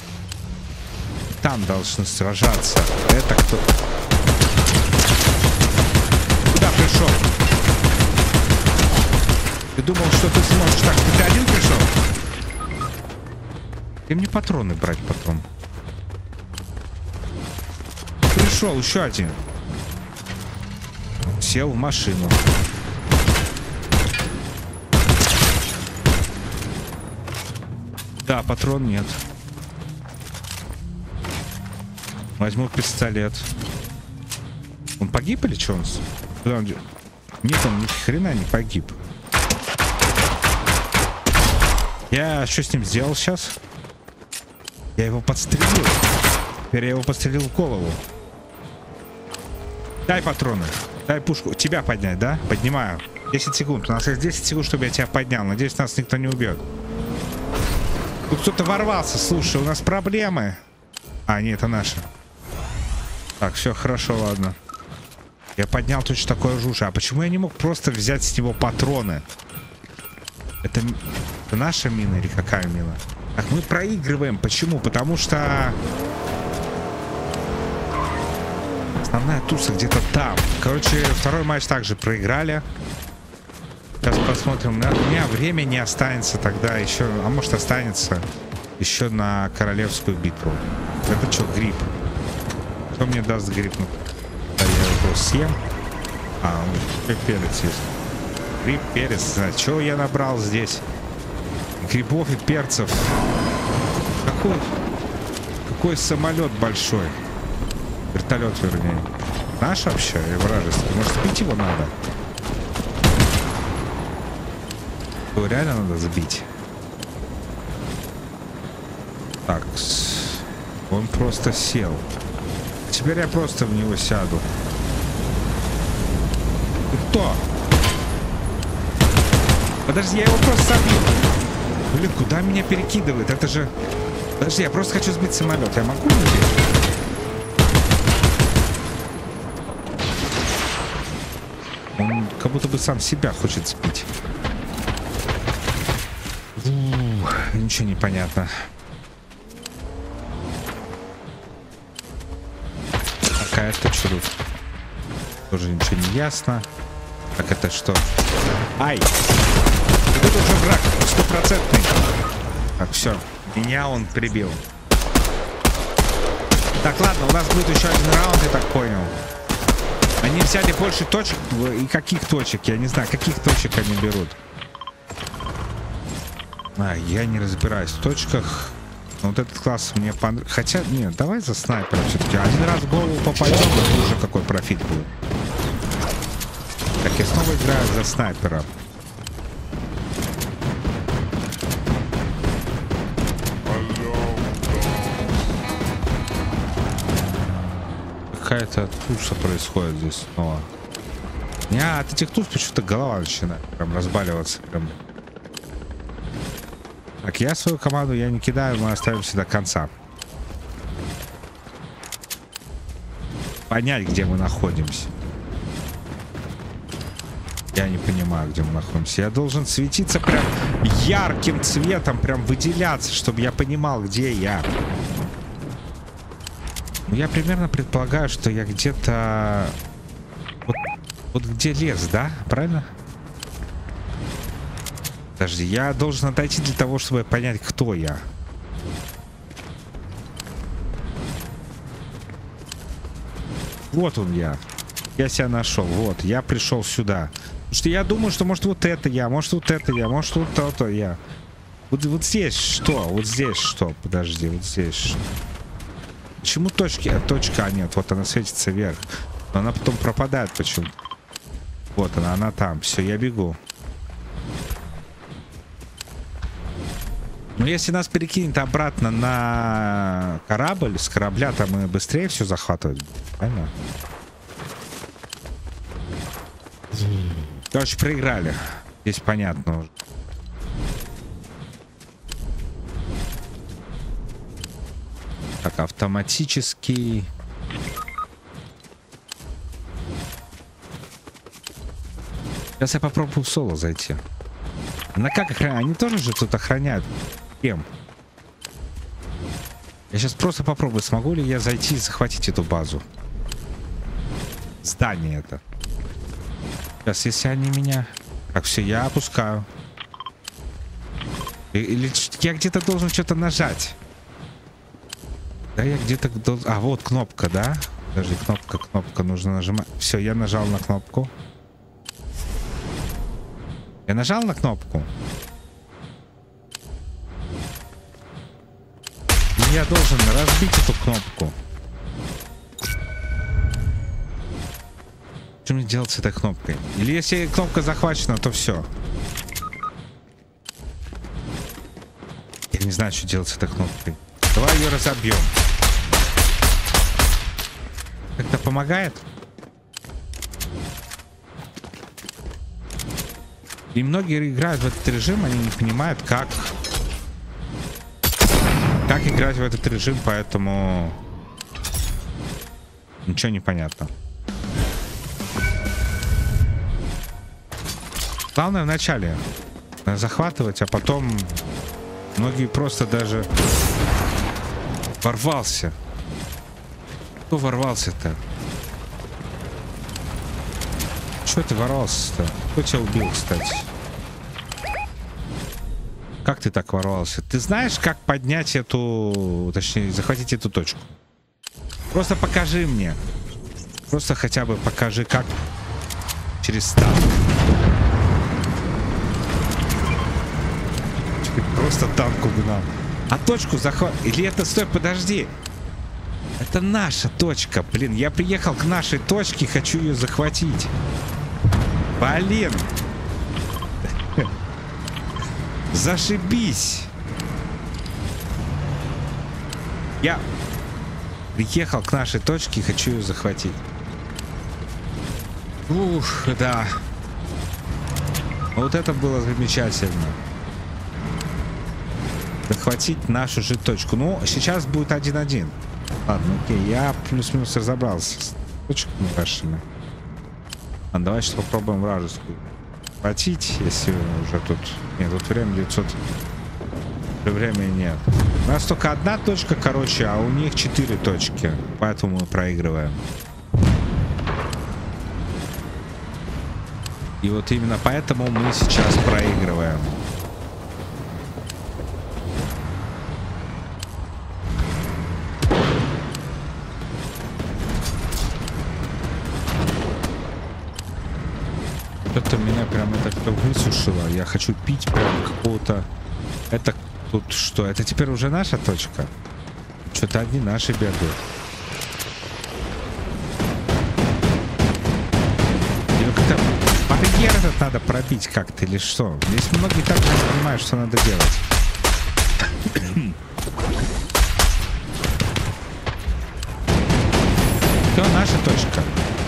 Там должны сражаться. Это кто? Куда пришел? Ты думал, что ты сможешь так? Ты один пришел? Ты мне патроны брать потом. Пришел еще один. Сел в машину. Да, патрон нет. Возьму пистолет. Он погиб или что он? Куда он? Нет, он ни хрена не погиб. Я что с ним сделал сейчас? Я его подстрелил. Теперь я его подстрелил в голову. Дай патроны. Дай пушку. Тебя поднять, да? Поднимаю. 10 секунд. У нас есть 10 секунд, чтобы я тебя поднял. Надеюсь, нас никто не убьет. Тут кто-то ворвался. Слушай, у нас проблемы. А, нет, это наши. Так, все хорошо, ладно. Я поднял точно такое же. А почему я не мог просто взять с него патроны? Это наша мина или какая мина? Так, мы проигрываем. Почему? Потому что основная туса где-то там. Короче, второй матч также проиграли. Сейчас посмотрим. У меня время не останется тогда еще. А может останется еще на королевскую битву. Это что, гриб? Что мне даст гриб? Да, я его съем. А, перец есть. Гриб, перец. Что я набрал здесь? Грибов и перцев. Какой? какой самолет большой. Вертолет, вернее. Наш вообще и вражеский. Может, сбить его надо? Его реально надо сбить. Так. Он просто сел. Теперь я просто в него сяду. Ты кто? Подожди, я его просто собью. Блин, куда меня перекидывает? Это же... Подожди, я просто хочу сбить самолет. Я могу сбить? Он как будто бы сам себя хочет сбить. Ничего не понятно. Какая-то что тут? Тоже ничего не ясно. Так это что? Ай! Это уже враг, 100%. Так, все. Меня он прибил. Так, ладно, у нас будет еще один раунд, я так понял. Они взяли больше точек. И каких точек? Я не знаю, каких точек они берут. Я не разбираюсь в точках. Но вот этот класс мне понравился. Хотя, нет, давай за снайпера все-таки. Один раз в голову попадем, это уже какой профит будет. Так, я снова играю за снайпера. Какая-то туша происходит здесь снова. От этих туш почему-то голова начинает прям разбаливаться. Прям. Так, я свою команду я не кидаю, мы оставимся до конца. Понять, где мы находимся. Я не понимаю, где мы находимся. Я должен светиться прям ярким цветом, прям выделяться, чтобы я понимал, где я. Я примерно предполагаю, что я где-то... Вот где лес, да? Правильно? Подожди, я должен отойти для того, чтобы понять, кто я. Вот он я. Я себя нашел. Вот, я пришел сюда. Потому что я думаю, что может вот это я, может вот это я, может вот то-то я. Вот здесь что? Вот здесь что? Подожди, вот здесь что? Почему точки? Точка нет. Вот она светится вверх. Но она потом пропадает почему-то. Вот она там. Все, я бегу. Но если нас перекинет обратно на корабль, с корабля там мы быстрее все захватывать. Правильно? Короче, проиграли. Здесь понятно уже. Так, автоматический. Сейчас я попробую в соло зайти. На как охраняют? Они тоже же тут охраняют. Кем? Я сейчас просто попробую, смогу ли я зайти и захватить эту базу. Здание это. Сейчас, если они меня... Так, все, я опускаю. Или я где-то должен что-то нажать. Да, я где-то должен... А, вот кнопка, да? Даже кнопка нужно нажимать. Все, я нажал на кнопку. Я нажал на кнопку. И я должен разбить эту кнопку. Что мне делать с этой кнопкой? Или если кнопка захвачена, то все. Я не знаю, что делать с этой кнопкой. Давай ее разобьем. Как-то помогает? И многие играют в этот режим, они не понимают, как играть в этот режим, поэтому ничего не понятно. Главное в начале захватывать, а потом многие просто даже ворвался. Кто ворвался-то? Что ты ворвался-то? Кто тебя убил, кстати? Как ты так ворвался? Ты знаешь, как поднять эту... Точнее, захватить эту точку? Просто покажи мне. Просто хотя бы покажи, как через танк. Просто танк угнал. А точку захват... Или это... Стой, подожди. Это наша точка, блин. Я приехал к нашей точке, хочу ее захватить. Блин. Зашибись. Я приехал к нашей точке и хочу ее захватить. Ух, да. Вот это было замечательно. Захватить нашу же точку. Ну, сейчас будет 1-1. Ладно, окей, я плюс-минус разобрался с точками вашими. А давай сейчас попробуем вражескую хватить, если уже тут... Нет, тут время 900. Времени нет. У нас только одна точка, короче, а у них 4 точки. Поэтому мы проигрываем. И вот именно поэтому мы сейчас проигрываем. Что-то меня прям это как-то высушило. Я хочу пить прям какого-то... Это тут что? Это теперь уже наша точка? Что-то одни наши бегают. Или как-то барьер этот надо пробить как-то или что? Здесь многие так не понимают, что надо делать. Все, наша точка.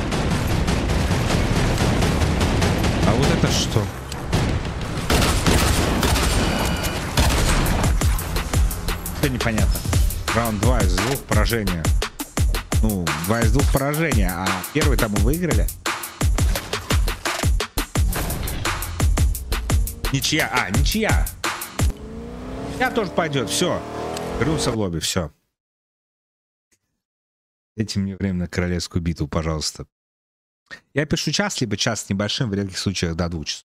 А вот это что? Все непонятно. Раунд 2 из 2 поражения. Ну, 2 из 2 поражения, а первый там мы выиграли. Ничья. А, ничья. Я тоже пойдет. Все. Вернулся в лобби. Все. Дайте мне время на королевскую битву, пожалуйста. Я пишу час, либо час с небольшим, в редких случаях до 2 часов.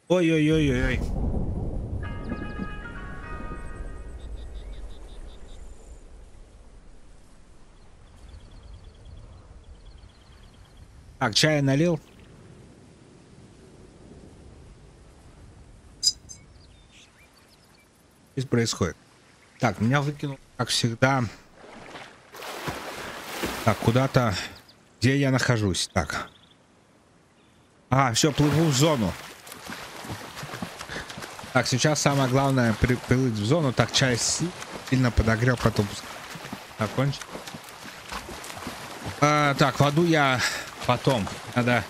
Ой-ой-ой-ой-ой. Так, чая налил. Здесь происходит. Так, меня выкинул, как всегда. Так, куда-то. Где я нахожусь? Так. А, все, плыву в зону. Так, сейчас самое главное приплыть в зону. Так, чай сильно подогрел, потом закончить. Так, воду я потом. Надо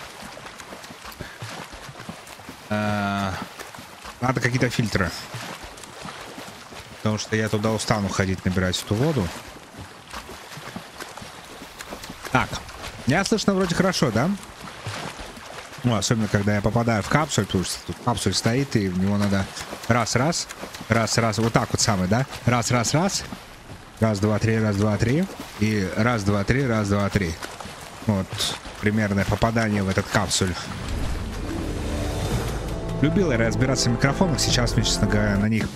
какие-то фильтры. Потому что я туда устану ходить, набирать эту воду. Так, меня слышно вроде хорошо, да? Ну, особенно, когда я попадаю в капсуль, потому что тут капсуль стоит, и в него надо раз-раз, раз-раз, вот так вот самый, да? Раз-раз-раз, раз-два-три, раз-два-три, и раз-два-три, раз-два-три. Вот, примерное попадание в этот капсуль. Любил я разбираться в микрофонах, сейчас мне, честно говоря, на них...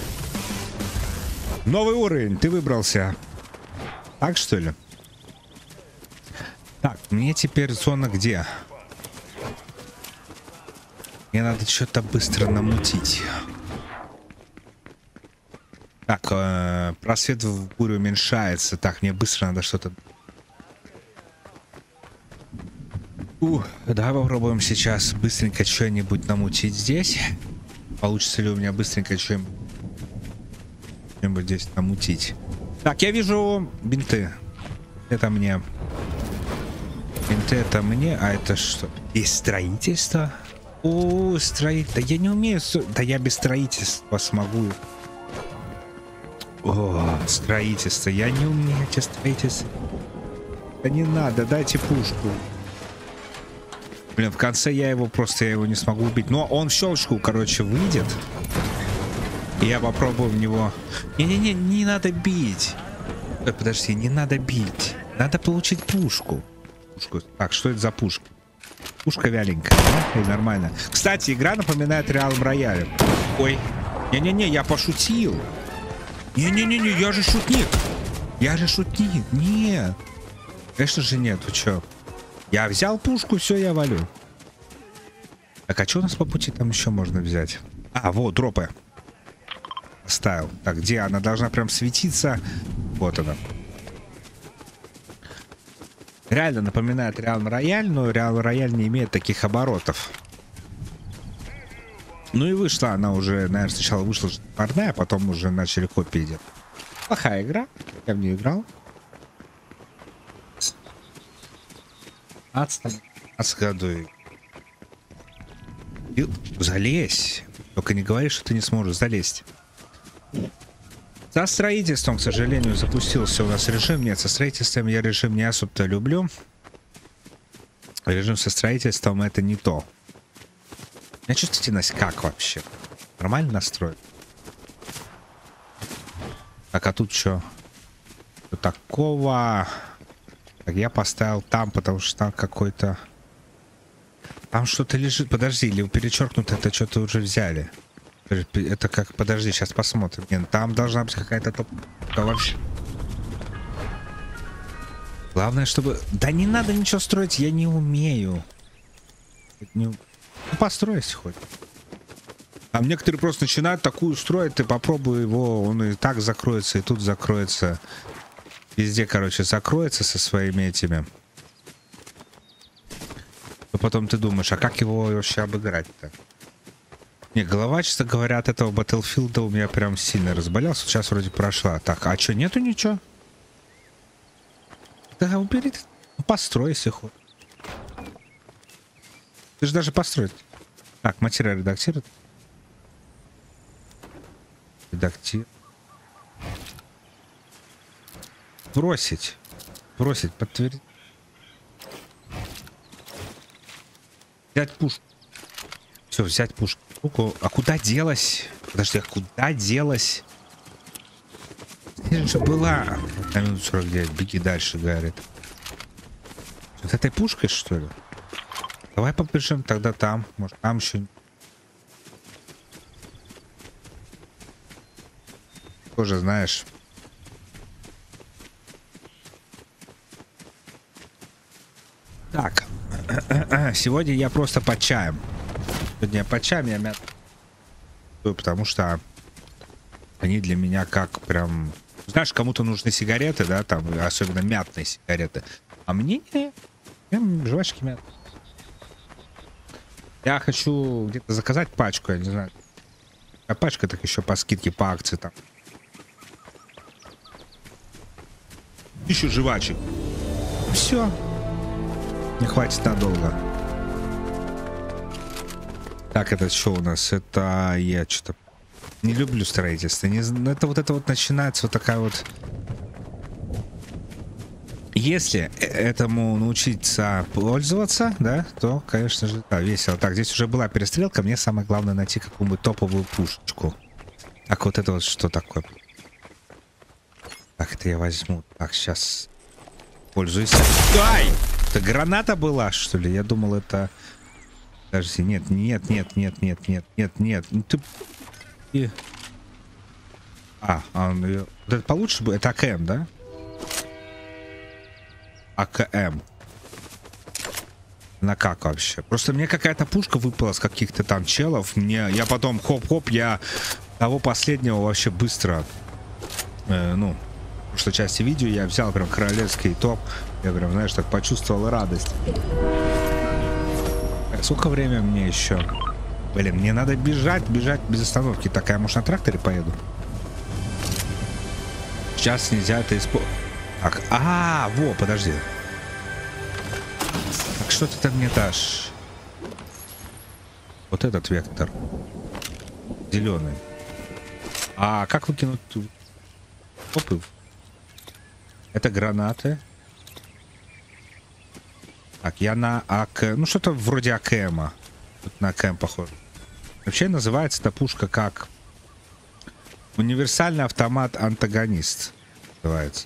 Новый уровень, ты выбрался. Так, что ли? Так, мне теперь зона где? Мне надо что-то быстро намутить. Так, просвет в буре уменьшается. Так, мне быстро надо что-то... Давай попробуем сейчас быстренько что-нибудь намутить здесь. Получится ли у меня быстренько что-нибудь здесь намутить? Так, я вижу бинты. Это мне. Бинты это мне, а это что? Есть строительство? О, строительство. Да я не умею. Да я без строительства смогу. О, строительство. Я не умею эти строительства. Да не надо, дайте пушку. Блин, в конце я его не смогу убить. Но он в щелчку, короче, выйдет. И я попробую в него... Не-не-не, не надо бить. Ой, подожди, не надо бить. Надо получить пушку. Так, что это за пушка? Пушка вяленькая, да? И нормально. Кстати, игра напоминает Реал Рояль. Ой. Не-не-не, я пошутил. Не-не-не, я же шутник. Я же шутник. Нет. Конечно же нет, вы чё? Я взял пушку, все, я валю. Так, а что у нас по пути там еще можно взять? А, вот, дропы. Ставил. Так, где она? Должна прям светиться. Вот она. Реально напоминает Реал Рояль, но Реал Рояль не имеет таких оборотов. Ну и вышла она уже, наверное, сначала вышла парная, а потом уже начали копии делать. Плохая игра. Я в нее играл. 15 году. Залезь. Только не говори, что ты не сможешь залезть. За строительством, к сожалению, запустился у нас режим. Нет, со строительством я режим не особо-то люблю. Режим со строительством это не то. У меня чувствительность как вообще? Нормально настроен? Так, а тут что? Что такого? Так, я поставил там, потому что там какой-то... Там что-то лежит. Подожди, или перечеркнуто это что-то уже взяли. Это как... Подожди, сейчас посмотрим. Нет, там должна быть какая-то топка вообще. Главное, чтобы... Да не надо ничего строить, я не умею. Ну, постройся хоть. А некоторые просто начинают такую строить, ты попробуй его, он и так закроется, и тут закроется. Везде, короче, закроется со своими этими. Но потом ты думаешь, а как его вообще обыграть-то? Не, голова, честно говоря, от этого Battlefield у меня прям сильно разболелся. Сейчас вроде прошла. Так, а что, нету ничего? Да убери. Ну, постройся хоть. Ты же даже построить. Так, материал редактирует. Редактир. Бросить. Бросить, подтвердить. Взять пушку. Все, взять пушку. А куда делась? Подожди, а куда делась? Здесь же была. На минуту 49. Беги дальше, говорит. Вот этой пушкой, что ли? Давай побежим тогда там. Может, там еще... тоже, знаешь. Так. Сегодня я просто под чаем. Сегодня я под чаем, я мят. Потому что они для меня как прям... Знаешь, кому-то нужны сигареты, да, там, особенно мятные сигареты. А мне жвачки мятные. Я хочу где-то заказать пачку, я не знаю. А пачка так еще по скидке, по акции там. 1000 жвачек. Все. Не хватит надолго. Так, это что у нас? Это я что-то не люблю строительство. Это вот начинается вот такая вот... Если этому научиться пользоваться, да, то, конечно же, да, весело. Так, здесь уже была перестрелка. Мне самое главное найти какую-нибудь топовую пушечку. Так, вот это вот что такое? Так, это я возьму. Так, сейчас пользуюсь. Ай! Это граната была, что ли? Я думал, это... Подожди, нет. Ну ты... вот это получше будет. Это АКМ, да? АКМ. На как вообще? Просто мне какая-то пушка выпала с каких-то там челов. Я потом хоп-хоп, я того последнего вообще быстро... в прошлой части видео я взял прям королевский топ. Я прям, знаешь, так почувствовал радость. Сколько времени мне еще? Блин, мне надо бежать без остановки. Так, я, может, на тракторе поеду? Сейчас нельзя это использовать. Так, во, подожди. Так, что ты там мне дашь? Вот этот вектор. Зеленый. А как выкинуть? Опы. Это гранаты. Так, я на АК... Ну, что-то вроде АКМа. Тут на АКМ похоже. Вообще называется эта пушка как... Универсальный автомат-антагонист. Называется.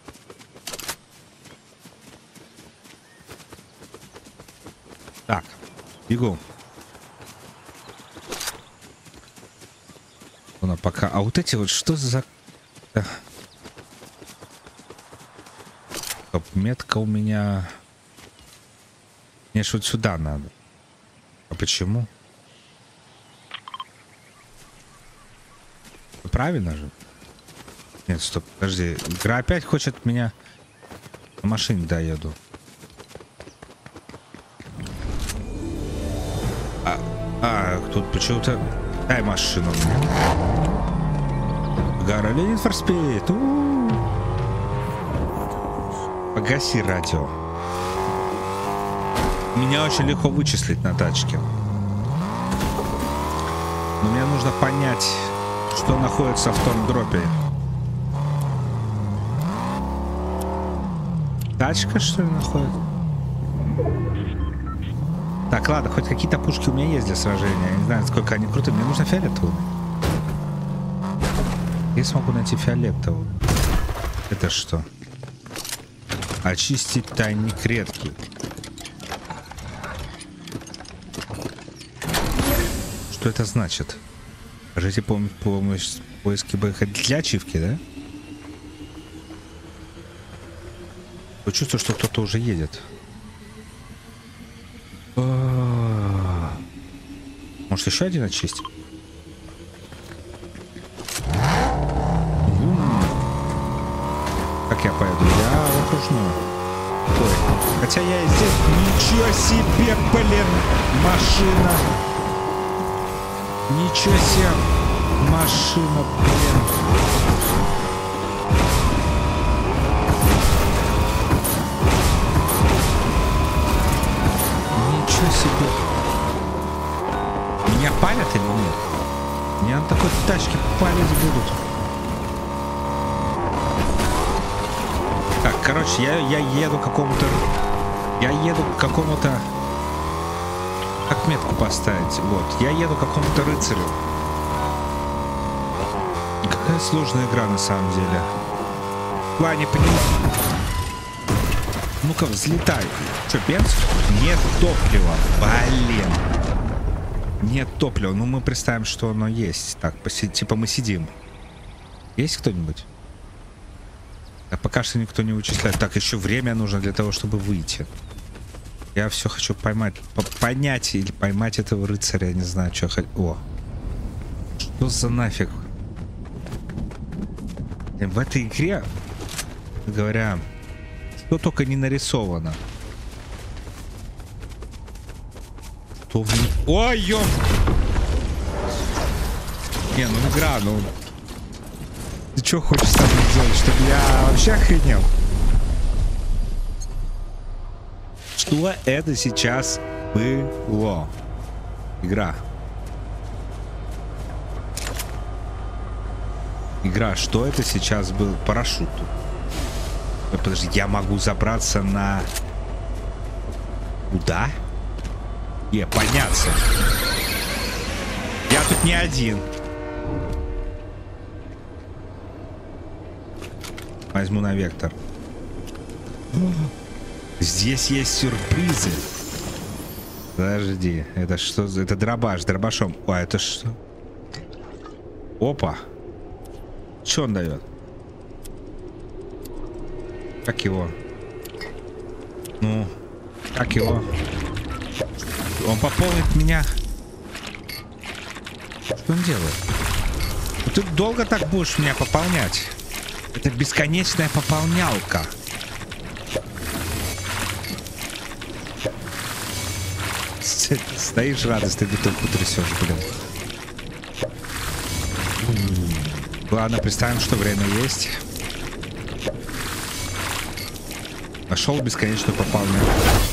Так, бегу. Пока... А вот эти вот что за... Метка у меня... Мне ж вот сюда надо. А почему? Правильно же? Нет, стоп, подожди. Игра опять хочет меня... На машине доеду. Тут почему-то... Дай машину мне. Гора Need for Speed. Погаси радио. Меня очень легко вычислить на тачке. Но мне нужно понять, что находится в том дропе. Тачка, что ли, находится? Так, ладно, хоть какие-то пушки у меня есть для сражения. Я не знаю, сколько они крутые. Мне нужно фиолетовую. Я смогу найти фиолетовую. Это что? Очистить тайник редкий. Что это значит? Скажите, помощь поиски боевых для ачивки, да? Я чувствую, что кто-то уже едет. Может, еще один очистить? Как я поеду? Я в окружную. Ой. Хотя я и здесь... Ничего себе, блин! Машина! Ничего себе! Машина, блин! Ничего себе! Меня палят или нет? Меня на такой тачке палить будут. Так, короче, я еду к какому-то... Я еду к какому-то... Как метку поставить? Вот, я еду к какому-то рыцарю. Какая сложная игра на самом деле. Ладно, не понимаю. Ну-ка, взлетай. Что, бенз? Нет топлива. Блин. Нет топлива. Ну, мы представим, что оно есть. Так, типа мы сидим. Есть кто-нибудь? А пока что никто не вычисляет. Так, еще время нужно для того, чтобы выйти. Я все хочу поймать, понять или поймать этого рыцаря. Я не знаю, что хочу. О! Что за нафиг? В этой игре, говоря, что только не нарисовано. Что в... Ой, ё! Не, ну игра, ну... Ты что хочешь со мной делать, чтобы я вообще охренел? Что это сейчас было? Игра. Игра, что это сейчас был? Парашют. Подожди, я могу забраться на... Куда? Подняться. Я тут не один. Возьму на вектор. Здесь есть сюрпризы. Подожди, это что? Это дробаш, дробашом. А это что? Опа. Что он дает? Как его? Ну, как его? Он пополнит меня. Что он делает? Ты долго так будешь меня пополнять? Это бесконечная пополнялка. Стоишь радостно, бутылку трясешь, блин. Ладно, представим, что время есть. Нашел бесконечную пополнялку.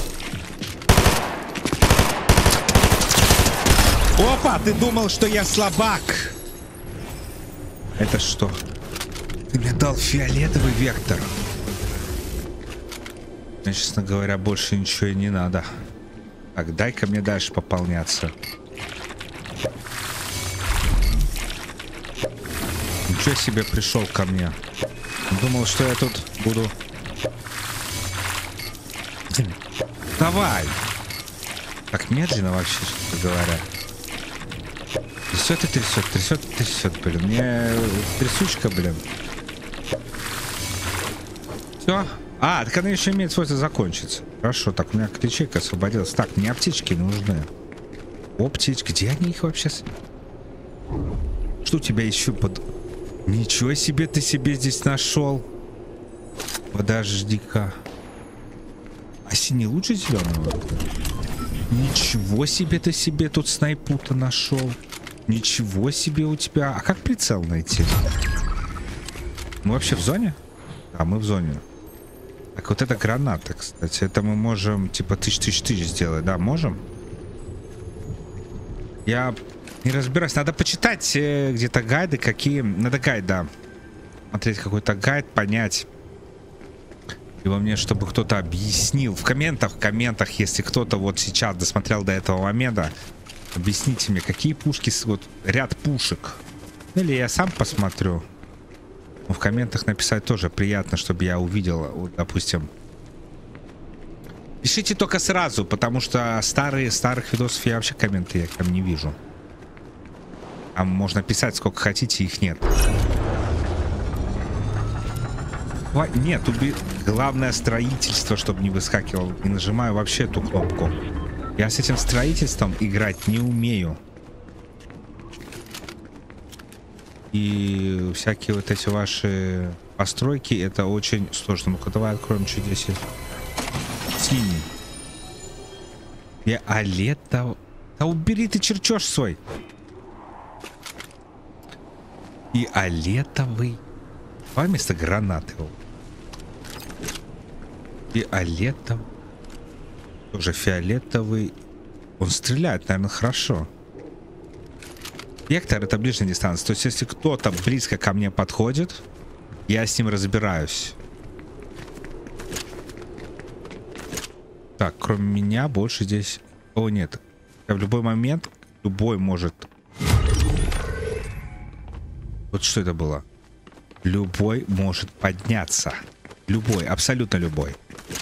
Опа, ты думал, что я слабак? Это что? Ты мне дал фиолетовый вектор. Мне, честно говоря, больше ничего и не надо. Так, дай-ка мне дальше пополняться. Ничего себе, пришел ко мне. Думал, что я тут буду... Давай! Так медленно вообще, что говоря. Трясет и трясет, трясет и трясет, блин. Мне трясучка, блин. Все. А, так она еще имеет свойство закончиться. Хорошо, так, у меня ячейка освободилась. Так, мне аптечки нужны. Оптечки, где они их вообще? Что у тебя еще под... Ничего себе ты себе здесь нашел. Подожди-ка. А синий лучше зеленого? Ничего себе ты себе тут снайпу-то нашел. Ничего себе у тебя. А как прицел найти? Мы вообще в зоне? Да, мы в зоне. Так, вот это граната, кстати. Это мы можем, типа, тысяч сделать. Да, можем? Я не разбираюсь. Надо почитать где-то гайды, какие... Надо гайд, да. Смотреть какой-то гайд, понять. Либо мне, чтобы кто-то объяснил. В комментах, если кто-то вот сейчас досмотрел до этого момента, объясните мне, какие пушки, вот ряд пушек. Или я сам посмотрю. В комментах написать тоже приятно, чтобы я увидел, вот, допустим. Пишите только сразу, потому что старых видосов я вообще комменты я там не вижу. Там можно писать сколько хотите, их нет. Нет, главное строительство, чтобы не выскакивал. Не нажимаю вообще эту кнопку. Я с этим строительством играть не умею. И всякие вот эти ваши постройки, это очень сложно. Ну-ка, давай откроем, что здесь есть. Синий. Фиолетовый. Да убери ты чертеж свой. Фиолетовый. Давай вместо гранаты. Фиолетовый. Тоже фиолетовый. Он стреляет, наверное, хорошо. Вектор — это ближняя дистанция. То есть, если кто-то близко ко мне подходит, я с ним разбираюсь. Так, кроме меня больше здесь... О, нет. В любой момент любой может... Вот что это было? Любой может подняться. Любой, абсолютно любой.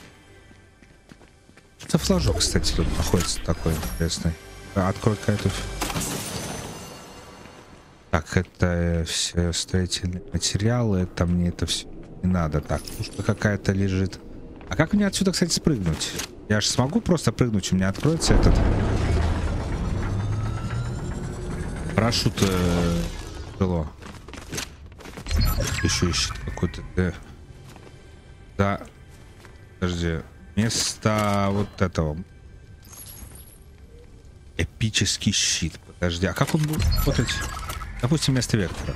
Это флажок, кстати, тут находится такой интересный. Открой-ка эту... Так, Так, это все строительные материалы. Это мне это все не надо. Так, пушка какая-то лежит. А как мне отсюда, кстати, спрыгнуть? Я же смогу просто прыгнуть, у меня откроется этот парашют крыло. Еще ищет какой-то. Да. Подожди. Вместо вот этого. Эпический щит. Подожди, а как он будет работать? Допустим, вместо вектора.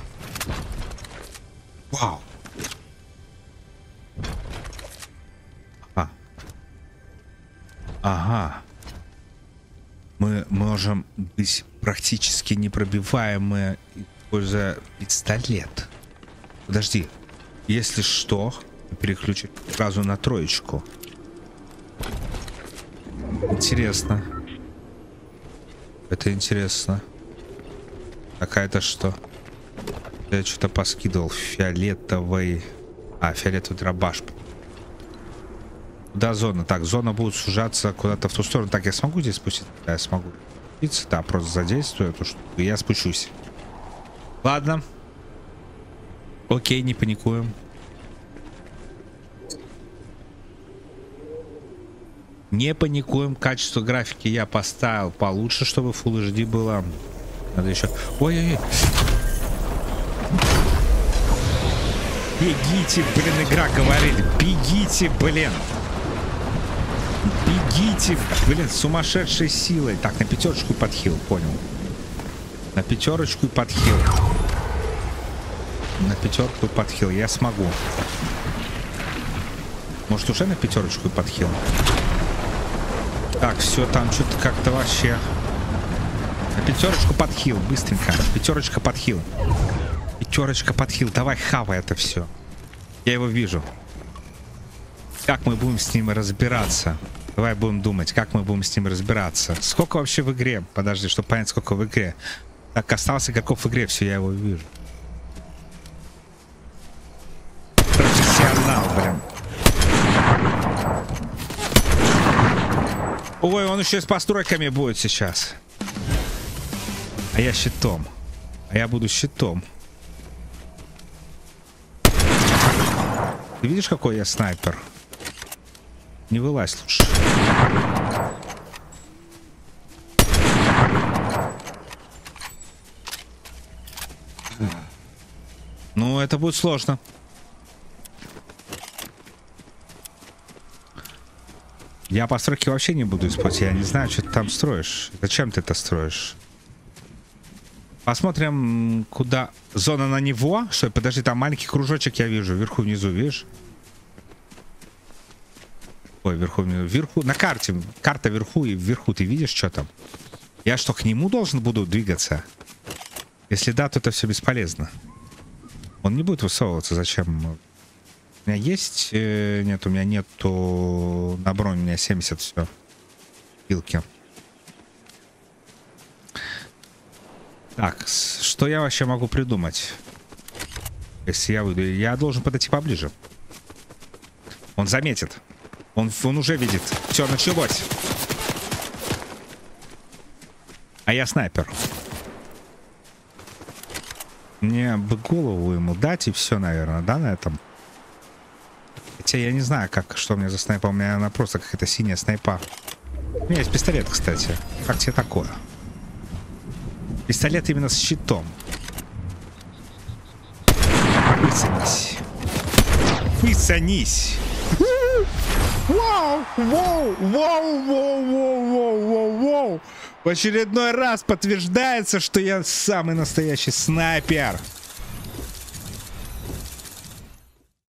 Вау. Ага. Мы можем быть практически непробиваемые, используя пистолет. Подожди. Если что, переключить сразу на троечку. Интересно. Это интересно. Какая-то что? Я что-то поскидывал. Фиолетовый. Фиолетовый дробаш. Куда зона? Так, зона будет сужаться куда-то в ту сторону. Так, я смогу здесь спуститься? Да, я смогу. Да, просто задействую эту штуку, и я спущусь. Ладно. Окей, не паникуем. Не паникуем. Качество графики я поставил получше, чтобы Full HD было. Надо еще... Ой-ой-ой. Бегите, блин, игра говорит. Бегите, блин. Бегите, блин, сумасшедшей силой. Так, на пятерочку и подхил, понял. На пятерочку и подхил. На пятерку и подхил. Я смогу. Может, уже на пятерочку и подхил? Так, все, там что-то как-то вообще. На пятерочку подхил, быстренько. Пятерочка подхил. Пятерочка подхил. Давай, хавай это все. Я его вижу. Как мы будем с ним разбираться? Давай будем думать, как мы будем с ним разбираться. Сколько вообще в игре? Подожди, чтобы понять, сколько в игре. Так, осталось игроков в игре, все, я его вижу. Профессионал, блин. Ой, он еще и с постройками будет сейчас. А я щитом. А я буду щитом. Ты видишь, какой я снайпер? Не вылазь лучше. Ну, это будет сложно. Я постройки вообще не буду использовать. Я не знаю, что ты там строишь. Зачем ты это строишь? Посмотрим, куда... Зона на него? Что, подожди, там маленький кружочек я вижу. Вверху, внизу, видишь? Ой, вверху, внизу. Вверху, на карте. Карта вверху и вверху. Ты видишь, что там? Я что, к нему должен буду двигаться? Если да, то это все бесполезно. Он не будет высовываться. Зачем? У меня есть... Нет, у меня нету... На бронь у меня 70 все. Пилки. Так, что я вообще могу придумать? Если я выйду, я должен подойти поближе. Он заметит. Он уже видит. Все, началось. А я снайпер. Мне бы голову ему дать и все, наверное, да, на этом? Хотя я не знаю, как, что у меня за снайпа. У меня она просто какая-то синяя снайпа. У меня есть пистолет, кстати. Как тебе такое? Пистолет именно с щитом. Высунись. Высунись. Вау, вау, вау, вау, вау, вау, вау, вау. В очередной раз подтверждается, что я самый настоящий снайпер.